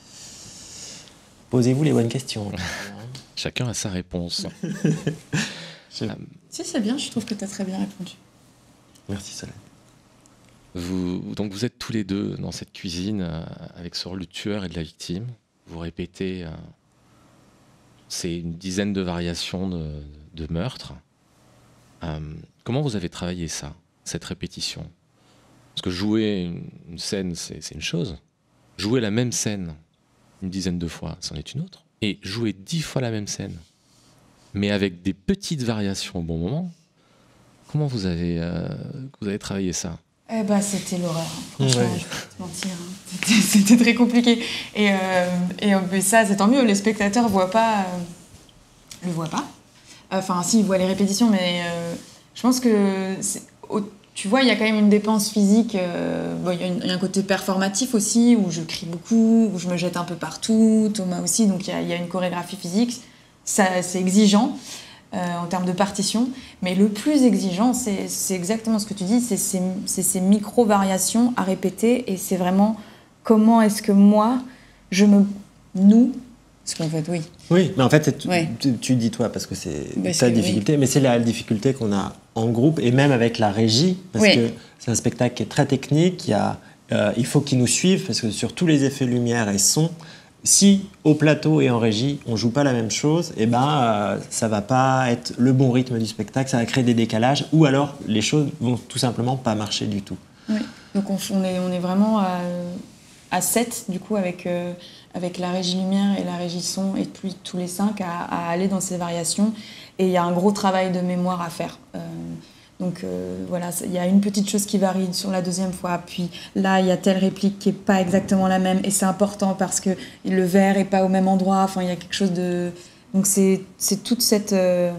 [SPEAKER 2] Posez-vous les bonnes questions.
[SPEAKER 1] Chacun a sa réponse.
[SPEAKER 3] Je... Si, c'est bien, je trouve que tu as très bien répondu.
[SPEAKER 2] Merci Solène.
[SPEAKER 1] Vous, donc vous êtes tous les deux dans cette cuisine euh, avec ce rôle de tueur et de la victime. Vous répétez, euh, c'est une dizaine de variations de, de meurtres. Euh, comment vous avez travaillé ça, cette répétition? Parce que jouer une, une scène, c'est une chose. Jouer la même scène une dizaine de fois, c'en est une autre. Et jouer dix fois la même scène, mais avec des petites variations au bon moment, comment vous avez, euh, vous avez travaillé ça?
[SPEAKER 3] Eh ben, c'était l'horreur, hein. Franchement, ouais. Je vais pas te mentir, hein. C'était très compliqué. Et, euh, et mais ça, c'est tant mieux, les spectateurs ne voient pas, euh, le voient pas. Enfin, si, ils voient les répétitions, mais euh, je pense que, tu vois, il y a quand même une dépense physique. Euh, bon, il y, y a un côté performatif aussi, où je crie beaucoup, où je me jette un peu partout, Thomas aussi, donc il y, y a une chorégraphie physique. C'est exigeant. Euh, en termes de partition, mais le plus exigeant, c'est exactement ce que tu dis, c'est ces, ces micro-variations à répéter, et c'est vraiment comment est-ce que moi, je me... Nous, parce qu'en fait, oui.
[SPEAKER 2] Oui, mais en fait, ouais. tu, tu dis toi, parce que c'est ta difficulté, oui. Mais c'est la difficulté qu'on a en groupe, et même avec la régie, parce oui. que c'est un spectacle qui est très technique, il, y a, euh, il faut qu'ils nous suivent, parce que sur tous les effets lumière et son, si au plateau et en régie, on ne joue pas la même chose, eh ben, euh, ça ne va pas être le bon rythme du spectacle, ça va créer des décalages, ou alors les choses vont tout simplement pas marcher du tout.
[SPEAKER 3] Oui, donc on, on, est, on est vraiment à, à sept, du coup, avec, euh, avec la régie lumière et la régie son, et puis tous les cinq à, à aller dans ces variations. Et il y a un gros travail de mémoire à faire. Euh, Donc euh, voilà, il y a une petite chose qui varie sur la deuxième fois, puis là il y a telle réplique qui n'est pas exactement la même, et c'est important parce que le verre n'est pas au même endroit, enfin il y a quelque chose de... Donc c'est toute cette, euh...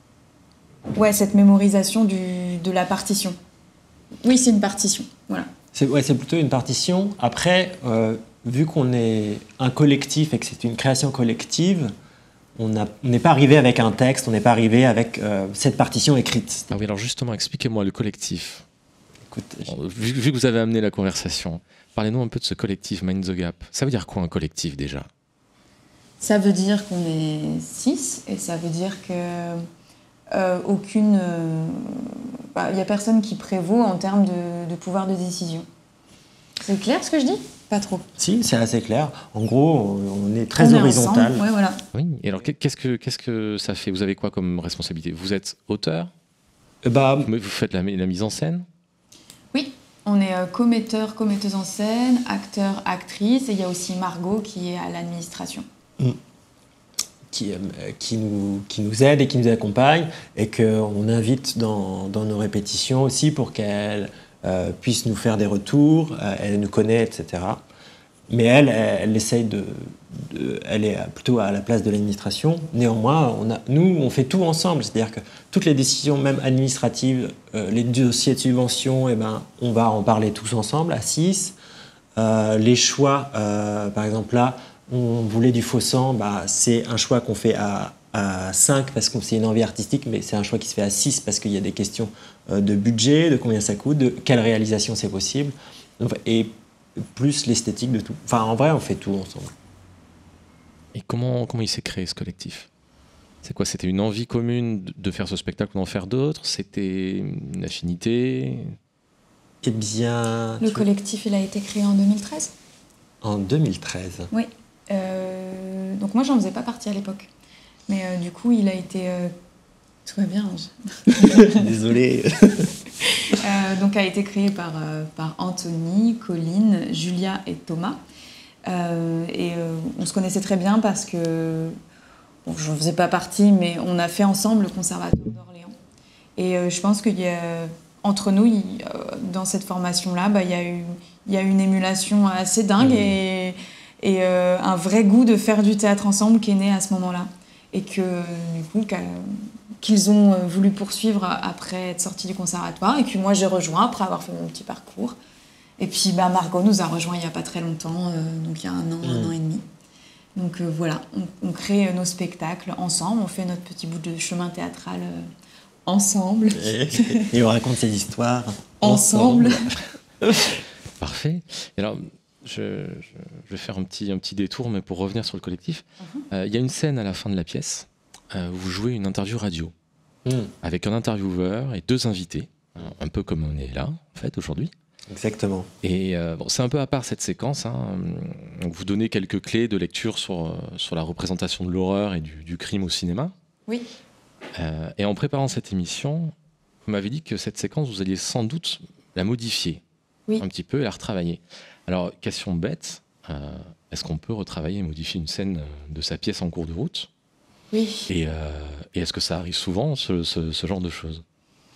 [SPEAKER 3] ouais, cette mémorisation du, de la partition. Oui, c'est une partition, voilà.
[SPEAKER 2] C'est ouais, c'est plutôt une partition. Après, euh, vu qu'on est un collectif et que c'est une création collective, on n'est pas arrivé avec un texte, on n'est pas arrivé avec euh, cette partition écrite.
[SPEAKER 1] Ah oui, alors justement, expliquez-moi le collectif.
[SPEAKER 2] Écoute,
[SPEAKER 1] vu, vu que vous avez amené la conversation, parlez-nous un peu de ce collectif Mind the Gap. Ça veut dire quoi un collectif déjà?
[SPEAKER 3] Ça veut dire qu'on est six et ça veut dire que euh, aucune, il euh, bah, y a personne qui prévaut en termes de, de pouvoir de décision. C'est clair ce que je dis? Pas trop.
[SPEAKER 2] Si, c'est assez clair. En gros, on est très
[SPEAKER 3] on
[SPEAKER 2] horizontal.
[SPEAKER 3] Est ensemble, ouais, voilà.
[SPEAKER 1] Oui, et alors qu'est-ce que, qu'est-ce que ça fait? Vous avez quoi comme responsabilité? Vous êtes auteur?
[SPEAKER 2] Bah,
[SPEAKER 1] Vous faites la, la mise en scène?
[SPEAKER 3] Oui, on est euh, commetteur, commetteuse en scène, acteur, actrice, et il y a aussi Margot qui est à l'administration.
[SPEAKER 2] Mmh. Qui, euh, qui, nous, qui nous aide et qui nous accompagne, et qu'on invite dans, dans nos répétitions aussi pour qu'elle euh, puisse nous faire des retours, euh, elle nous connaît, et cetera. Mais elle, elle, elle essaye de, de... Elle est plutôt à la place de l'administration. Néanmoins, on a, nous, on fait tout ensemble. C'est-à-dire que toutes les décisions, même administratives, euh, les dossiers de subvention, eh ben, on va en parler tous ensemble, à six. Euh, les choix, euh, par exemple là, on voulait du faux sang, bah, c'est un choix qu'on fait à, à cinq parce que c'est une envie artistique, mais c'est un choix qui se fait à six parce qu'il y a des questions euh, de budget, de combien ça coûte, de quelle réalisation c'est possible. Et plus l'esthétique de tout. Enfin, en vrai, on fait tout ensemble.
[SPEAKER 1] Et comment, comment il s'est créé ce collectif? C'est quoi? C'était une envie commune de faire ce spectacle ou d'en faire d'autres? C'était une affinité?
[SPEAKER 2] Eh bien...
[SPEAKER 3] Le collectif, il a été créé en deux mille treize.
[SPEAKER 2] En deux mille treize.
[SPEAKER 3] Oui. Euh, donc moi, j'en faisais pas partie à l'époque. Mais euh, du coup, il a été... Euh, tout va bien. Je...
[SPEAKER 2] Désolée.
[SPEAKER 3] euh, donc, a été créé par, euh, par Anthony, Colline, Julia et Thomas. Euh, et euh, on se connaissait très bien parce que... Bon, je ne faisais pas partie, mais on a fait ensemble le Conservatoire d'Orléans. Et euh, je pense qu'il y a... Entre nous, il, euh, dans cette formation-là, bah, il y a eu, il y a eu une émulation assez dingue mmh. et, et euh, un vrai goût de faire du théâtre ensemble qui est né à ce moment-là. Et que, du coup, qu'ils ont voulu poursuivre après être sortis du conservatoire et que moi j'ai rejoint après avoir fait mon petit parcours. Et puis bah, Margot nous a rejoint il n'y a pas très longtemps, euh, donc il y a un an, mmh. un an et demi. Donc euh, voilà, on, on crée nos spectacles ensemble, on fait notre petit bout de chemin théâtral euh, ensemble.
[SPEAKER 2] Et, et on raconte ces histoires
[SPEAKER 3] ensemble.
[SPEAKER 2] ensemble.
[SPEAKER 1] Parfait. Et alors, je, je, je vais faire un petit, un petit détour, mais pour revenir sur le collectif, il uh-huh. euh, y a une scène à la fin de la pièce euh, où vous jouez une interview radio mm. avec un intervieweur et deux invités, un peu comme on est là, en fait, aujourd'hui.
[SPEAKER 2] Exactement.
[SPEAKER 1] Et euh, bon, c'est un peu à part cette séquence. Hein. Donc vous donnez quelques clés de lecture sur, sur la représentation de l'horreur et du, du crime au cinéma.
[SPEAKER 3] Oui.
[SPEAKER 1] Euh, et en préparant cette émission, vous m'avez dit que cette séquence, vous alliez sans doute la modifier
[SPEAKER 3] oui.
[SPEAKER 1] un petit peu et la retravailler. Alors, question bête, euh, est-ce qu'on peut retravailler et modifier une scène de sa pièce en cours de route?
[SPEAKER 3] Oui.
[SPEAKER 1] Et, euh, et est-ce que ça arrive souvent, ce, ce, ce genre de choses?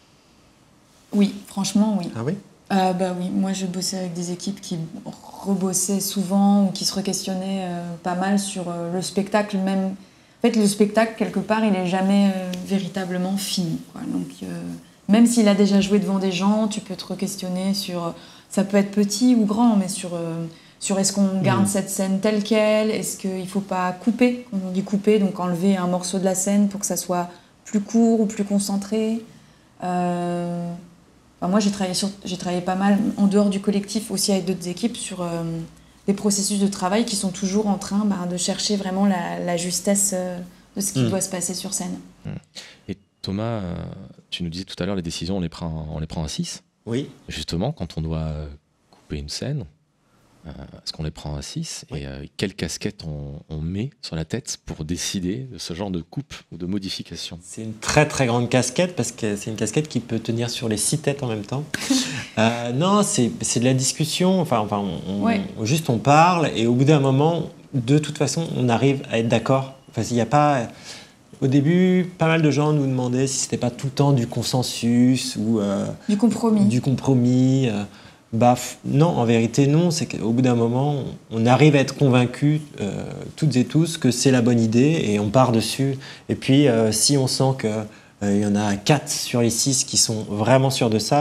[SPEAKER 3] Oui, franchement, oui.
[SPEAKER 2] Ah oui?
[SPEAKER 3] Euh, bah oui, moi je bossais avec des équipes qui rebossaient souvent ou qui se re-questionnaient euh, pas mal sur euh, le spectacle même. En fait, le spectacle, quelque part, il n'est jamais euh, véritablement fini, quoi. Donc, euh, même s'il a déjà joué devant des gens, tu peux te re-questionner sur... Ça peut être petit ou grand, mais sur, euh, sur est-ce qu'on garde mmh. cette scène telle qu'elle? Est-ce qu'il ne faut pas couper? On dit couper, donc enlever un morceau de la scène pour que ça soit plus court ou plus concentré. Euh... Enfin, moi, j'ai travaillé, sur, j'ai travaillé pas mal en dehors du collectif, aussi avec d'autres équipes, sur euh, des processus de travail qui sont toujours en train bah, de chercher vraiment la, la justesse euh, de ce qui mmh. doit se passer sur scène.
[SPEAKER 1] Mmh. Et Thomas, euh, tu nous disais tout à l'heure, les décisions, on les prend, on les prend à six.
[SPEAKER 2] Oui.
[SPEAKER 1] Justement, quand on doit couper une scène, euh, est-ce qu'on les prend à six? Oui. Et euh, quelle casquette on, on met sur la tête pour décider de ce genre de coupe ou de modification?
[SPEAKER 2] C'est une très très grande casquette parce que c'est une casquette qui peut tenir sur les six têtes en même temps. euh, non, c'est, c'est de la discussion. Enfin, enfin on,
[SPEAKER 3] ouais.
[SPEAKER 2] on, juste on parle et au bout d'un moment, de toute façon, on arrive à être d'accord. Enfin, il n'y a pas... Au début, pas mal de gens nous demandaient si c'était pas tout le temps du consensus ou euh,
[SPEAKER 3] du compromis.
[SPEAKER 2] Du compromis. Euh, bah non, en vérité non. C'est qu'au bout d'un moment, on arrive à être convaincus euh, toutes et tous que c'est la bonne idée et on part dessus. Et puis, euh, si on sent que il euh, y en a quatre sur les six qui sont vraiment sûrs de ça, bah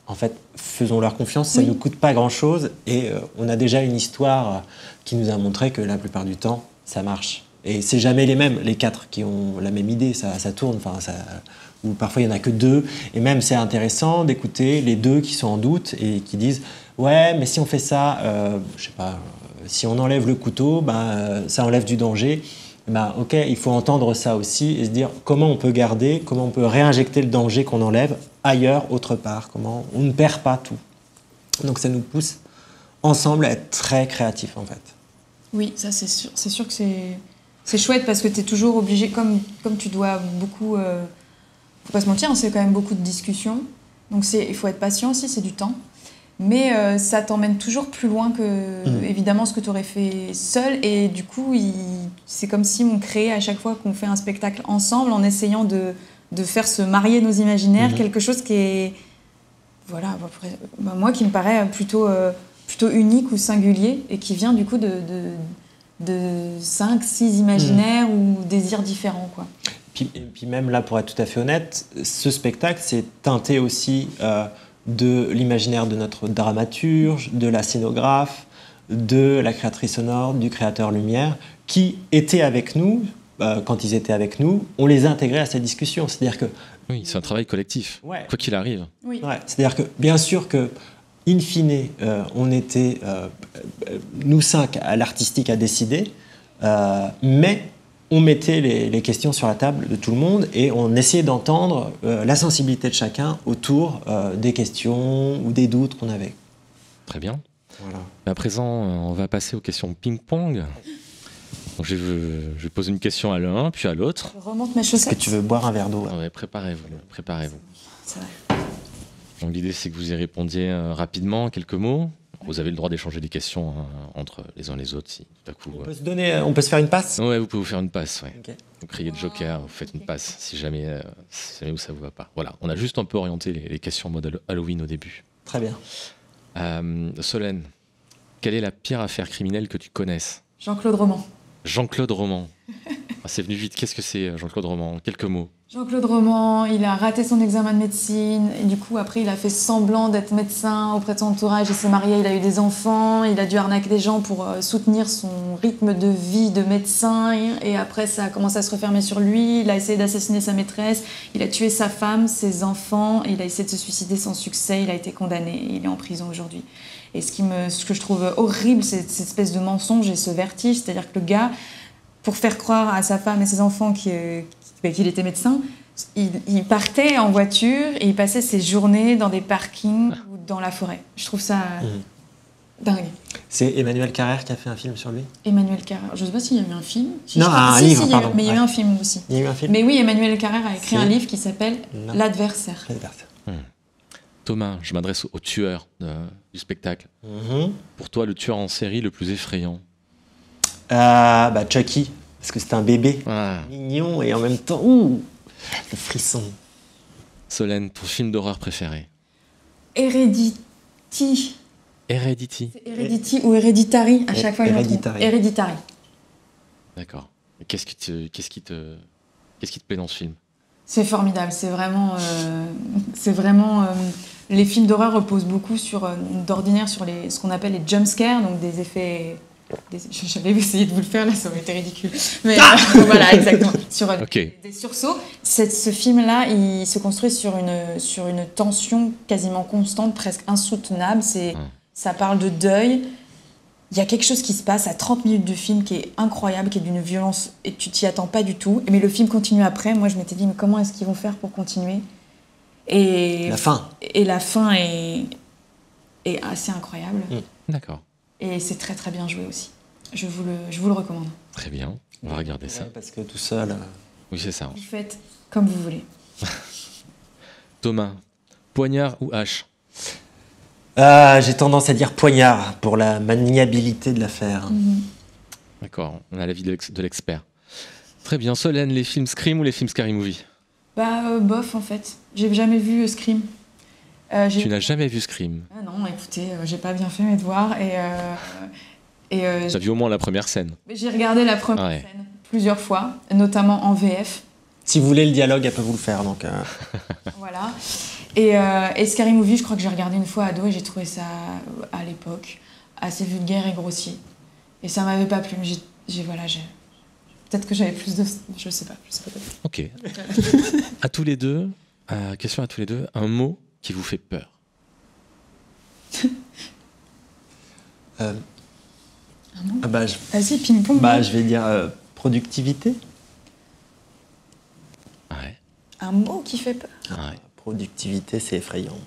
[SPEAKER 2] en fait, faisons-leur confiance, ça ne
[SPEAKER 3] Oui.
[SPEAKER 2] nous coûte pas grand-chose. Et euh, on a déjà une histoire euh, qui nous a montré que la plupart du temps, ça marche. Et c'est jamais les mêmes, les quatre qui ont la même idée, ça, ça tourne, enfin, ça, ou parfois il n'y en a que deux. Et même c'est intéressant d'écouter les deux qui sont en doute et qui disent « Ouais, mais si on fait ça, euh, je sais pas, euh, si on enlève le couteau, ben, euh, ça enlève du danger. » Ben, ok, il faut entendre ça aussi et se dire comment on peut garder, comment on peut réinjecter le danger qu'on enlève ailleurs, autre part, comment on ne perd pas tout. Donc ça nous pousse ensemble à être très créatifs en fait.
[SPEAKER 3] Oui, ça c'est sûr, c'est sûr que c'est, c'est chouette parce que tu es toujours obligé, comme, comme tu dois beaucoup... Euh, faut pas se mentir, c'est quand même beaucoup de discussions. Donc c'est, il faut être patient aussi, c'est du temps. Mais euh, ça t'emmène toujours plus loin que, mmh. évidemment, ce que tu aurais fait seul. Et du coup, il, c'est comme si on créait à chaque fois qu'on fait un spectacle ensemble, en essayant de, de faire se marier nos imaginaires, mmh. quelque chose qui est... Voilà, bah, moi qui me paraît plutôt, euh, plutôt unique ou singulier et qui vient du coup de, de, de cinq, six imaginaires mmh. ou désirs différents, quoi.
[SPEAKER 2] Puis, et puis même là, pour être tout à fait honnête, ce spectacle, c'est teinté aussi... Euh, de l'imaginaire de notre dramaturge, de la scénographe, de la créatrice sonore, du créateur lumière, qui étaient avec nous, euh, quand ils étaient avec nous, on les a intégrés à cette discussion. C'est-à-dire que...
[SPEAKER 1] Oui, c'est un travail collectif, ouais. quoi qu'il arrive.
[SPEAKER 3] Oui.
[SPEAKER 2] Ouais, c'est-à-dire que, bien sûr que, in fine, euh, on était, euh, nous cinq, à l'artistique à décider, euh, mais... on mettait les, les questions sur la table de tout le monde et on essayait d'entendre euh, la sensibilité de chacun autour euh, des questions ou des doutes qu'on avait.
[SPEAKER 1] Très bien.
[SPEAKER 2] Voilà.
[SPEAKER 1] À présent, on va passer aux questions ping-pong. Donc, je, vais, je vais poser une question à l'un, puis à l'autre.
[SPEAKER 3] Je remonte mes chaussettes.
[SPEAKER 2] Est-ce que tu veux boire un verre d'eau?
[SPEAKER 1] Ah ouais, préparez-vous. préparez-vous.
[SPEAKER 3] C'est vrai.
[SPEAKER 1] Donc, l'idée, c'est que vous y répondiez euh, rapidement, quelques mots. Vous avez le droit d'échanger des questions hein, entre les uns et les autres. Si, tout à coup,
[SPEAKER 2] on,
[SPEAKER 1] euh...
[SPEAKER 2] peut se donner, on peut se faire une passe?
[SPEAKER 1] Ouais, vous pouvez vous faire une passe. Ouais.
[SPEAKER 2] Okay.
[SPEAKER 1] Vous criez le joker, vous faites une passe si jamais, euh, si jamais où ça ne vous va pas. Voilà, on a juste un peu orienté les, les questions en mode Halloween au début.
[SPEAKER 2] Très bien.
[SPEAKER 1] Euh, Solène, quelle est la pire affaire criminelle que tu connaisses?
[SPEAKER 3] Jean-Claude Roman.
[SPEAKER 1] Jean-Claude Roman. Ah, c'est venu vite. Qu'est-ce que c'est Jean-Claude Roman? En quelques mots.
[SPEAKER 3] Jean-Claude Roman, il a raté son examen de médecine et du coup après il a fait semblant d'être médecin auprès de son entourage, il s'est marié, il a eu des enfants, il a dû arnaquer des gens pour euh, soutenir son rythme de vie de médecin et après ça a commencé à se refermer sur lui, il a essayé d'assassiner sa maîtresse, il a tué sa femme, ses enfants, et il a essayé de se suicider sans succès, il a été condamné et il est en prison aujourd'hui. Et ce, qui me, ce que je trouve horrible, c'est cette espèce de mensonge et ce vertige, c'est-à-dire que le gars, pour faire croire à sa femme et ses enfants qu'il, qu'il était médecin, il, il partait en voiture et il passait ses journées dans des parkings ou dans la forêt. Je trouve ça mmh. dingue.
[SPEAKER 2] C'est Emmanuel Carrère qui a fait un film sur lui?
[SPEAKER 3] Emmanuel Carrère. Je ne sais pas s'il y a eu un film. Si,
[SPEAKER 2] non, un
[SPEAKER 3] si,
[SPEAKER 2] livre,
[SPEAKER 3] si,
[SPEAKER 2] pardon.
[SPEAKER 3] Mais il y a eu
[SPEAKER 2] ouais.
[SPEAKER 3] un film aussi.
[SPEAKER 2] Il y a eu un film.
[SPEAKER 3] Mais oui, Emmanuel Carrère a écrit
[SPEAKER 2] c'est...
[SPEAKER 3] un livre qui s'appelle
[SPEAKER 2] non.
[SPEAKER 3] L'Adversaire.
[SPEAKER 2] L'Adversaire.
[SPEAKER 1] Mmh. Thomas, je m'adresse au tueur de, du spectacle.
[SPEAKER 2] Mmh.
[SPEAKER 1] Pour toi, le tueur en série le plus effrayant?
[SPEAKER 2] euh, bah, Chucky. Parce que c'est un bébé
[SPEAKER 1] ah.
[SPEAKER 2] mignon et en même temps, ouh, le frisson.
[SPEAKER 1] Solène, ton film d'horreur préféré?
[SPEAKER 3] Heredity.
[SPEAKER 1] Heredity.
[SPEAKER 3] C'est Heredity ou Hereditary, à chaque fois.
[SPEAKER 2] Hereditary.
[SPEAKER 3] Hereditary.
[SPEAKER 1] D'accord. Et qu'est-ce qui te, qu'est-ce qui te, qu'est-ce qui te plaît dans ce film?
[SPEAKER 3] C'est formidable. C'est vraiment, euh, c'est vraiment. Euh, les films d'horreur reposent beaucoup sur, euh, d'ordinaire, sur les, ce qu'on appelle les jump scares, donc des effets. Des, j'avais essayé de vous le faire là, ça aurait été ridicule. Mais ah euh, voilà, exactement. Sur
[SPEAKER 1] okay.
[SPEAKER 3] des, des sursauts. Cette, ce film-là, il se construit sur une, sur une tension quasiment constante, presque insoutenable. C'est, hum. Ça parle de deuil. Il y a quelque chose qui se passe à trente minutes du film qui est incroyable, qui est d'une violence et tu t'y attends pas du tout. Mais le film continue après. Moi, je m'étais dit, mais comment est-ce qu'ils vont faire pour continuer? Et
[SPEAKER 2] la fin.
[SPEAKER 3] Et la fin est, est assez incroyable.
[SPEAKER 1] Hum. D'accord.
[SPEAKER 3] Et c'est très très bien joué aussi. Je vous le, je vous le recommande.
[SPEAKER 1] Très bien, on va regarder
[SPEAKER 2] ouais,
[SPEAKER 1] ça.
[SPEAKER 2] Parce que tout seul... Euh...
[SPEAKER 1] Oui, c'est ça.
[SPEAKER 3] Vous faites comme vous voulez.
[SPEAKER 1] Thomas, poignard ou hache?
[SPEAKER 2] euh, J'ai tendance à dire poignard, pour la maniabilité de l'affaire.
[SPEAKER 3] Mm-hmm.
[SPEAKER 1] D'accord, on a l'avis de, l'ex- de l'expert. Très bien, Solène, les films Scream ou les films Scary Movie?
[SPEAKER 3] Bah, euh, bof en fait. J'ai jamais vu euh, Scream.
[SPEAKER 1] Euh, tu n'as jamais vu Scream?
[SPEAKER 3] Ah non, écoutez, euh, j'ai pas bien fait mes devoirs et. Euh, et euh,
[SPEAKER 1] tu as vu au moins la première scène?
[SPEAKER 3] J'ai regardé la première ah ouais. scène plusieurs fois, notamment en V F.
[SPEAKER 2] Si vous voulez le dialogue, elle peut vous le faire. Donc euh...
[SPEAKER 3] voilà. Et, euh, et Scary Movie, je crois que j'ai regardé une fois ado et j'ai trouvé ça, à l'époque, assez vulgaire et grossier. Et ça m'avait pas plu. J'ai, j'ai, voilà, j'ai... Peut-être que j'avais plus de... Je sais pas. Je sais pas.
[SPEAKER 1] Ok. À tous les deux, euh, question à tous les deux, un mot qui vous fait peur.
[SPEAKER 2] euh,
[SPEAKER 3] Un mot
[SPEAKER 2] ah bah, je,
[SPEAKER 3] Vas-y, ping-pong.
[SPEAKER 2] bah, je vais dire euh, productivité.
[SPEAKER 1] Ouais.
[SPEAKER 3] Un mot qui fait peur.
[SPEAKER 1] Ah ouais.
[SPEAKER 2] Productivité, c'est effrayant.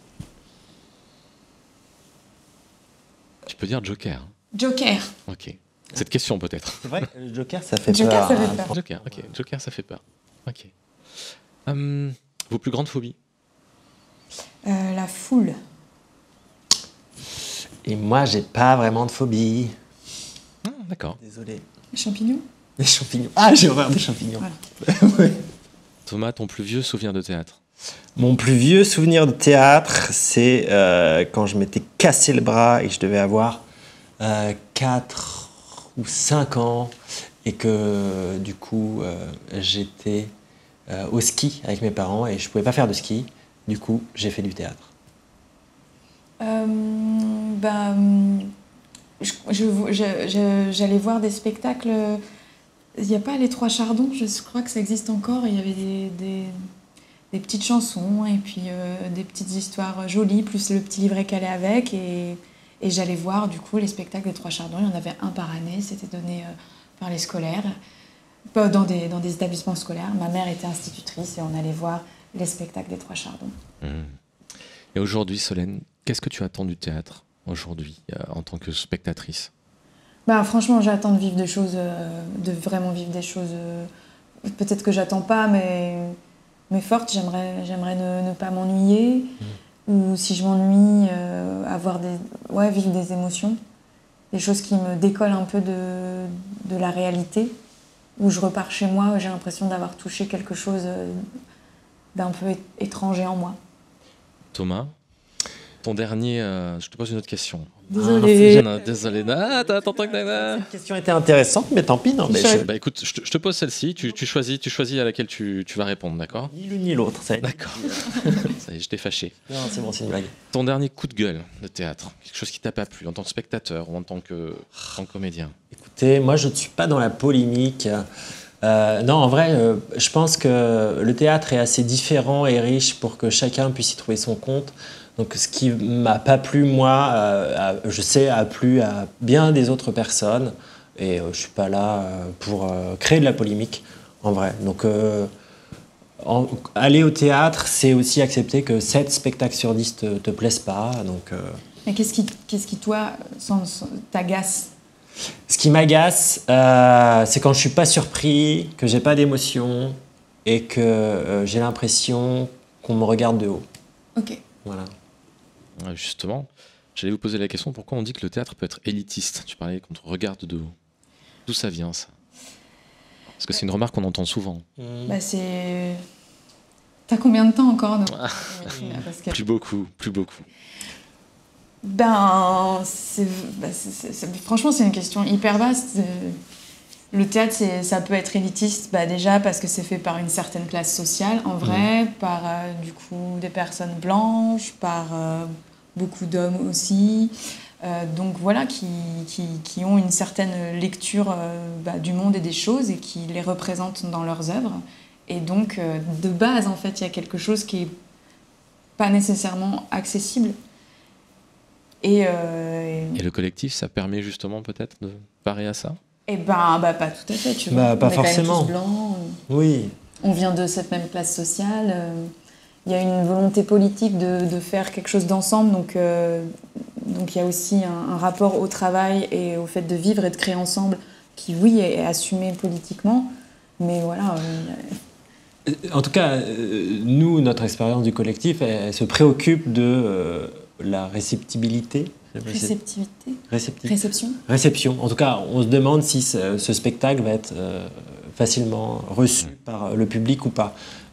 [SPEAKER 1] Tu peux dire Joker. Hein.
[SPEAKER 3] Joker.
[SPEAKER 1] Ok. Cette question peut-être.
[SPEAKER 2] C'est vrai que le Joker, ça fait
[SPEAKER 3] Joker,
[SPEAKER 2] peur.
[SPEAKER 3] ça fait
[SPEAKER 2] hein.
[SPEAKER 3] peur.
[SPEAKER 1] Joker, ok. Joker, ça fait peur. Ok. Hum, vos plus grandes phobies?
[SPEAKER 3] Euh, la foule.
[SPEAKER 2] Et moi, j'ai pas vraiment de phobie.
[SPEAKER 1] Ah, d'accord.
[SPEAKER 2] Désolé.
[SPEAKER 3] Les champignons.
[SPEAKER 2] Les champignons. Ah, j'ai horreur des champignons.
[SPEAKER 3] Voilà.
[SPEAKER 2] Ouais.
[SPEAKER 1] Thomas, ton plus vieux souvenir de théâtre?
[SPEAKER 2] Mon plus vieux souvenir de théâtre, c'est euh, quand je m'étais cassé le bras et que je devais avoir euh, quatre ou cinq ans et que du coup euh, j'étais euh, au ski avec mes parents et je pouvais pas faire de ski. Du coup, j'ai fait du théâtre.
[SPEAKER 3] Euh, bah, je, je, je- je- j'allais voir des spectacles. Il n'y a pas les Trois Chardons, je crois que ça existe encore. Il y avait des, des, des petites chansons et puis euh, des petites histoires jolies, plus le petit livret qu'elle allait avec. Et, et j'allais voir du coup les spectacles des Trois Chardons. Il y en avait un par année, c'était donné euh, par les scolaires, pas dans des, dans des établissements scolaires. Ma mère était institutrice et on allait voir les spectacles des Trois Chardons.
[SPEAKER 1] Hum. Et aujourd'hui, Solène, qu'est-ce que tu attends du théâtre aujourd'hui euh, en tant que spectatrice?
[SPEAKER 3] Bah, franchement, j'attends de vivre des choses, euh, de vraiment vivre des choses. euh, Peut-être que j'attends pas, mais, mais fortes. J'aimerais, j'aimerais ne, ne pas m'ennuyer. Ou si je m'ennuie, euh, avoir des, ouais, vivre des émotions. Des choses qui me décollent un peu de, de la réalité. Où je repars chez moi, où j'ai l'impression d'avoir touché quelque chose euh, d'un peu é- étranger en moi.
[SPEAKER 1] Thomas, ton dernier... euh, je te pose une autre question.
[SPEAKER 3] Désolée.
[SPEAKER 1] Ah, non, désolé. Ah, attends, attends, attends, attends.
[SPEAKER 2] Cette question était intéressante, mais tant pis, non. Mais
[SPEAKER 3] Je-
[SPEAKER 2] je-
[SPEAKER 1] Bah écoute, je te, je te pose celle-ci, tu, tu choisis, tu choisis à laquelle tu, tu vas répondre, d'accord?
[SPEAKER 2] Ni l'une ni l'autre, ça y est.
[SPEAKER 1] D'accord. Ça y est, je t'ai fâché.
[SPEAKER 2] Non, c'est bon, c'est une blague.
[SPEAKER 1] Ton dernier coup de gueule de théâtre, quelque chose qui t'a pas plu en tant que spectateur ou en tant que, en tant que comédien?
[SPEAKER 2] Écoutez, moi je ne suis pas dans la polémique. Euh, non, en vrai, euh, je pense que le théâtre est assez différent et riche pour que chacun puisse y trouver son compte. Donc ce qui m'a pas plu, moi, euh, a- je sais, a plu à bien des autres personnes. Et euh, je suis pas là euh, pour euh, créer de la polémique, en vrai. Donc euh, en- aller au théâtre, c'est aussi accepter que sept spectacles sur dix te, te plaisent pas. Donc... euh,
[SPEAKER 3] Mais qu'est-ce qui, qu'est-ce qui toi, sans- sans- t'agace?
[SPEAKER 2] Ce qui m'agace, euh, c'est quand je suis pas surpris, que j'ai pas d'émotion et que euh, j'ai l'impression qu'on me regarde de haut.
[SPEAKER 3] Ok.
[SPEAKER 2] Voilà.
[SPEAKER 1] Ouais, justement, j'allais vous poser la question, pourquoi on dit que le théâtre peut être élitiste? Tu parlais qu'on te regarde de haut. D'où ça vient, ça? Parce que c'est une remarque qu'on entend souvent.
[SPEAKER 3] Bah c'est. T'as combien de temps encore non Parce que-
[SPEAKER 1] Plus beaucoup, plus beaucoup.
[SPEAKER 3] Ben, c'est, bah, c'est- c'est- c'est- franchement, c'est une question hyper vaste. Euh, Le théâtre, c'est- ça peut être élitiste, bah, déjà parce que c'est fait par une certaine classe sociale, en vrai, par euh, du coup des personnes blanches, par euh, beaucoup d'hommes aussi. Euh, donc voilà, qui, qui, qui ont une certaine lecture euh, bah, du monde et des choses et qui les représentent dans leurs œuvres. Et donc, euh, de base, en fait, il y a quelque chose qui est pas nécessairement accessible. Et, euh,
[SPEAKER 1] Et le collectif, ça permet justement peut-être de parer à ça?
[SPEAKER 3] et ben, bah, pas tout à fait, tu
[SPEAKER 2] Bah,
[SPEAKER 3] vois.
[SPEAKER 2] pas
[SPEAKER 3] On est quand même
[SPEAKER 2] forcément.
[SPEAKER 3] tous blancs,
[SPEAKER 2] Oui.
[SPEAKER 3] on vient de cette même classe sociale. euh, Il y a une volonté politique de, de faire quelque chose d'ensemble, donc euh, donc il y a aussi un, un rapport au travail et au fait de vivre et de créer ensemble qui, oui, est, est assumé politiquement, mais voilà. euh,
[SPEAKER 2] En tout cas, euh, nous, notre expérience du collectif, elle, elle se préoccupe de euh, la réceptibilité. Je sais pas si c'est-
[SPEAKER 3] réceptivité,
[SPEAKER 2] Récepti-
[SPEAKER 3] réception.
[SPEAKER 2] Réception. En tout cas, on se demande si ce, ce spectacle va être euh, facilement reçu par le public ou pas.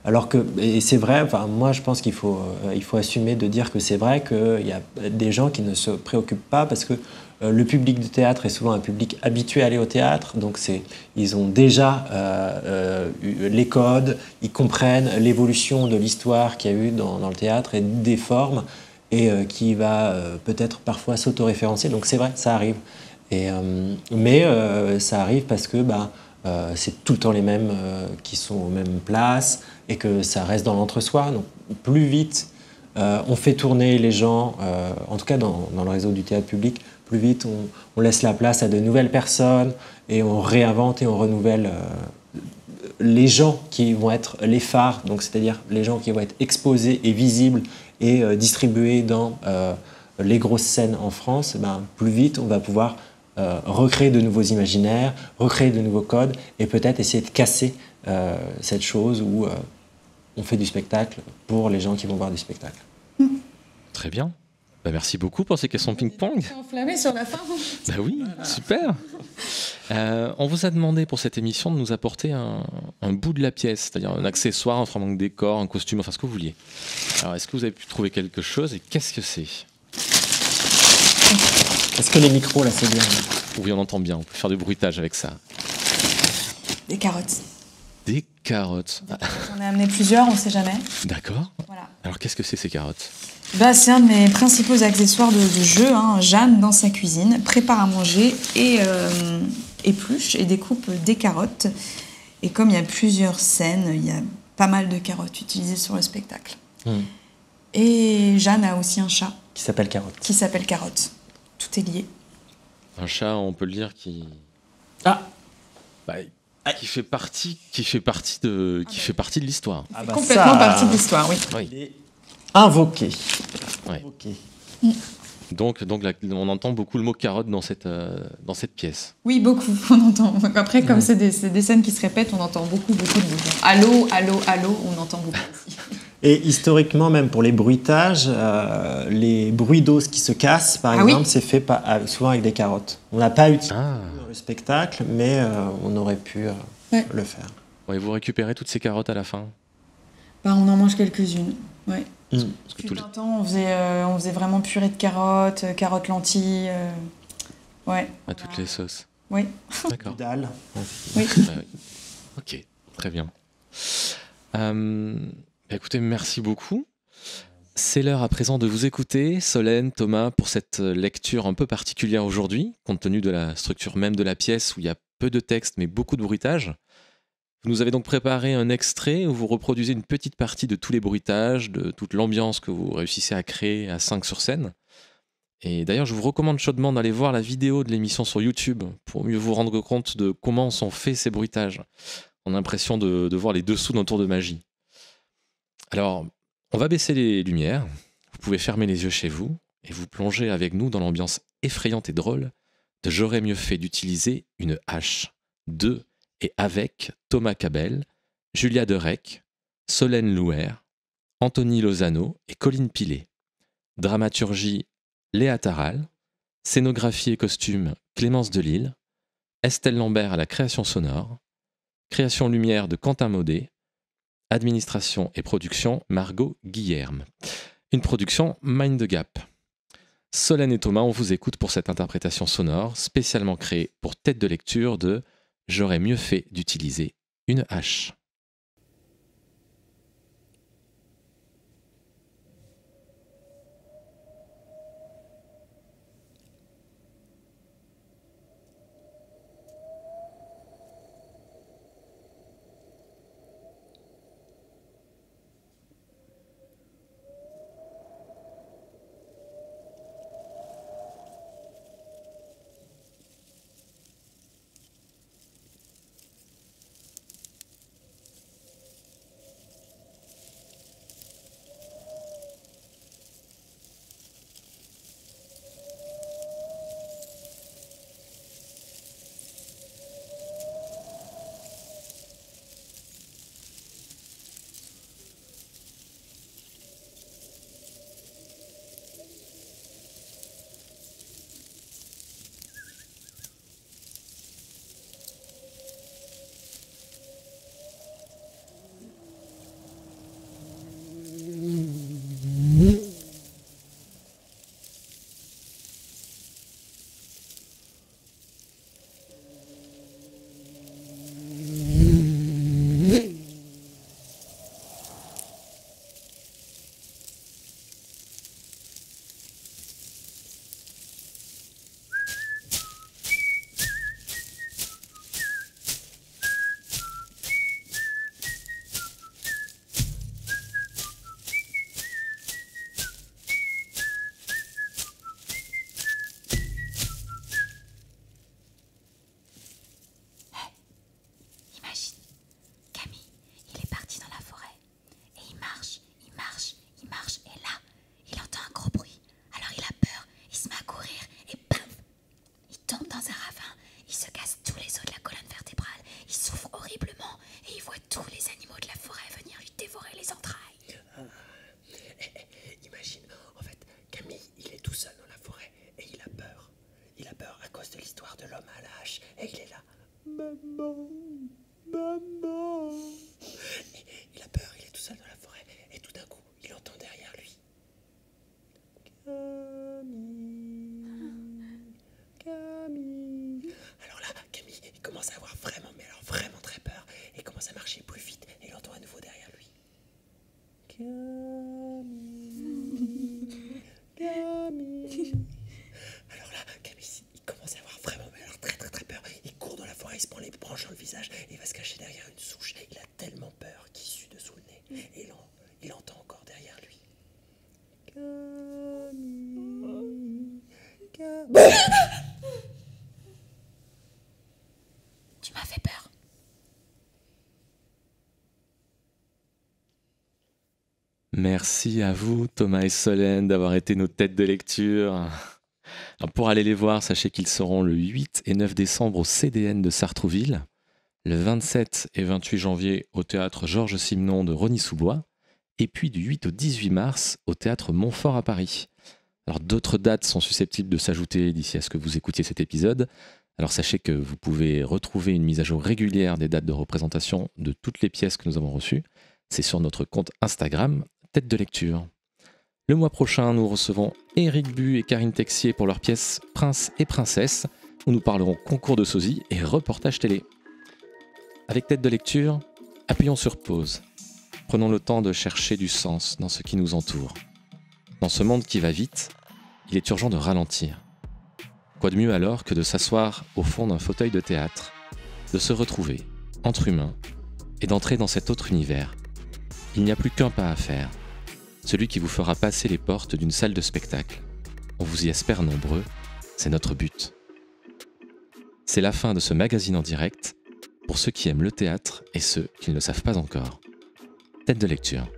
[SPEAKER 2] Alors que, et c'est vrai, enfin, moi je pense qu'il faut, euh, il faut assumer de dire que c'est vrai qu'il y a des gens qui ne se préoccupent pas parce que euh, le public du théâtre est souvent un public habitué à aller au théâtre, donc c'est, ils ont déjà euh, euh, les codes, ils comprennent l'évolution de l'histoire qu'il y a eu dans, dans le théâtre et des formes et euh, qui va euh, peut-être parfois s'autoréférencer, donc c'est vrai, ça arrive. Et, euh, mais euh, ça arrive parce que bah, euh, c'est tout le temps les mêmes euh, qui sont aux mêmes places et que ça reste dans l'entre-soi. Donc plus vite euh, on fait tourner les gens, euh, en tout cas dans, dans le réseau du théâtre public, plus vite on, on laisse la place à de nouvelles personnes et on réinvente et on renouvelle euh, les gens qui vont être les phares, donc c'est-à-dire les gens qui vont être exposés et visibles et euh, distribués dans euh, les grosses scènes en France. Ben, plus vite on va pouvoir Euh, recréer de nouveaux imaginaires, recréer de nouveaux codes et peut-être essayer de casser euh, cette chose où euh, on fait du spectacle pour les gens qui vont voir du spectacle.
[SPEAKER 1] Très bien. Bah, merci beaucoup pour ces questions ping-pong.
[SPEAKER 3] Je suis enflammée sur la fin.
[SPEAKER 1] Bah oui, super. Euh, on vous a demandé pour cette émission de nous apporter un, un bout de la pièce, c'est-à-dire un accessoire, un fragment de décor, un costume, enfin ce que vous vouliez. Alors, est-ce que vous avez pu trouver quelque chose et qu'est-ce que c'est ?
[SPEAKER 2] Est-ce que les micros, là, c'est bien?
[SPEAKER 1] Oui, on entend bien, on peut faire du bruitage avec ça.
[SPEAKER 3] Des carottes.
[SPEAKER 1] Des carottes. Ah,
[SPEAKER 3] J'en ai amené plusieurs, on ne sait jamais.
[SPEAKER 1] d'accord.
[SPEAKER 3] Voilà.
[SPEAKER 1] Alors, qu'est-ce que c'est ces carottes ?
[SPEAKER 3] Bah, c'est un de mes principaux accessoires de, de jeu. Hein. Jeanne, dans sa cuisine, prépare à manger et euh, épluche et découpe des carottes. Et comme il y a plusieurs scènes, il y a pas mal de carottes utilisées sur le spectacle.
[SPEAKER 1] Mmh.
[SPEAKER 3] Et Jeanne a aussi un chat
[SPEAKER 2] Qui s'appelle Carotte.
[SPEAKER 3] qui s'appelle Carotte. Tout est lié.
[SPEAKER 1] Un chat, on peut le dire, qui...
[SPEAKER 2] Ah,
[SPEAKER 1] Bah, qui fait partie, qui fait partie de, qui fait partie de l'histoire.
[SPEAKER 2] ah bah
[SPEAKER 3] Complètement
[SPEAKER 2] ça,
[SPEAKER 3] partie de l'histoire, oui.
[SPEAKER 1] Oui.
[SPEAKER 2] il est invoqué.
[SPEAKER 1] Ouais.
[SPEAKER 2] Invoqué.
[SPEAKER 1] Donc, donc la- on entend beaucoup le mot carotte dans cette, euh, dans cette pièce.
[SPEAKER 3] Oui, beaucoup, on entend. Après, comme c'est des, c'est des scènes qui se répètent, on entend beaucoup, beaucoup de mots. Allô, allô, allô, on entend beaucoup aussi.
[SPEAKER 2] Et historiquement, même pour les bruitages, euh, les bruits d'os qui se cassent, par
[SPEAKER 3] Ah
[SPEAKER 2] exemple,
[SPEAKER 3] oui
[SPEAKER 2] c'est fait par- ah, souvent avec des carottes. On n'a pas utilisé
[SPEAKER 1] Ah.
[SPEAKER 2] dans le spectacle, mais euh, on aurait pu euh,
[SPEAKER 3] Ouais.
[SPEAKER 2] le faire.
[SPEAKER 1] Ouais, vous récupérez toutes ces carottes à la fin.
[SPEAKER 3] Bah, on en mange quelques-unes, ouais.
[SPEAKER 2] Mm.
[SPEAKER 1] Parce que
[SPEAKER 3] Fut
[SPEAKER 1] tous les-
[SPEAKER 3] un temps, on faisait, euh, on faisait vraiment purée de carottes, euh, carottes lentilles. euh, Ouais.
[SPEAKER 1] à toutes les sauces.
[SPEAKER 3] Oui.
[SPEAKER 1] D'accord.
[SPEAKER 2] Du dalle.
[SPEAKER 3] Oui.
[SPEAKER 1] Bah oui. Ok, très bien. Euh, bah écoutez, merci beaucoup. C'est l'heure à présent de vous écouter, Solène, Thomas, pour cette lecture un peu particulière aujourd'hui, compte tenu de la structure même de la pièce où il y a peu de texte mais beaucoup de bruitage. Vous nous avez donc préparé un extrait où vous reproduisez une petite partie de tous les bruitages, de toute l'ambiance que vous réussissez à créer à cinq sur scène. Et d'ailleurs, je vous recommande chaudement d'aller voir la vidéo de l'émission sur YouTube pour mieux vous rendre compte de comment sont faits ces bruitages. On a l'impression de, de voir les dessous d'un tour de magie. Alors, on va baisser les lumières. Vous pouvez fermer les yeux chez vous et vous plonger avec nous dans l'ambiance effrayante et drôle de J'aurais mieux fait d'utiliser une hache. De et avec Thomas Cabel, Julia Derec, Solène Louer, Anthony Lozano et Colline Pilet. Dramaturgie Léa Taral, scénographie et costume Clémence Delille, Estelle Lambert à la création sonore, création lumière de Quentin Maudet, administration et production Margot Guillerme. Une production Mind the Gap. Solène et Thomas, on vous écoute pour cette interprétation sonore spécialement créée pour tête de lecture de J'aurais mieux fait d'utiliser une hache.
[SPEAKER 4] tombe dans un ravin, il se casse tous les os de la colonne vertébrale, il souffre horriblement et il voit tous les animaux de la forêt venir lui dévorer les entrailles.
[SPEAKER 5] Ah. Eh, eh, imagine, en fait, Camille, il est tout seul dans la forêt et il a peur. Il a peur à cause de l'histoire de l'homme à la hache et il est là. Maman, maman. Et il a peur, il est tout seul dans la forêt et tout d'un coup, il entend derrière lui. Camille, Camille. Alors là, Camille, il commence à avoir vraiment, mais alors vraiment très peur et il commence à marcher plus vite et il entend à nouveau derrière lui. Camille, Camille. Alors là, Camille, il commence à avoir vraiment, mais alors très très très peur. Il court dans la forêt, il se prend les branches dans le visage et il va se cacher derrière une souche. Il a tellement peur qu'il sue dessous le nez et il, en, il entend encore derrière lui. Camille, Camille.
[SPEAKER 4] Tu m'as fait peur.
[SPEAKER 1] Merci à vous, Thomas et Solène, d'avoir été nos têtes de lecture. Alors pour aller les voir, sachez qu'ils seront le huit et neuf décembre au C D N de Sartrouville, le vingt-sept et vingt-huit janvier au théâtre Georges Simenon de Rosny-sous-Bois, et puis du huit au dix-huit mars au théâtre Montfort à Paris. Alors d'autres dates sont susceptibles de s'ajouter d'ici à ce que vous écoutiez cet épisode. Alors sachez que vous pouvez retrouver une mise à jour régulière des dates de représentation de toutes les pièces que nous avons reçues. C'est sur notre compte Instagram, Tête de lecture. Le mois prochain, nous recevons Éric Bu et Karine Texier pour leur pièce Prince et Princesse, où nous parlerons concours de sosie et reportage télé. Avec Tête de lecture, appuyons sur pause. Prenons le temps de chercher du sens dans ce qui nous entoure. Dans ce monde qui va vite, il est urgent de ralentir. Quoi de mieux alors que de s'asseoir au fond d'un fauteuil de théâtre, de se retrouver entre humains et d'entrer dans cet autre univers. Il n'y a plus qu'un pas à faire, celui qui vous fera passer les portes d'une salle de spectacle. On vous y espère nombreux, c'est notre but. C'est la fin de ce magazine en direct, pour ceux qui aiment le théâtre et ceux qui ne le savent pas encore. Tête de lecture.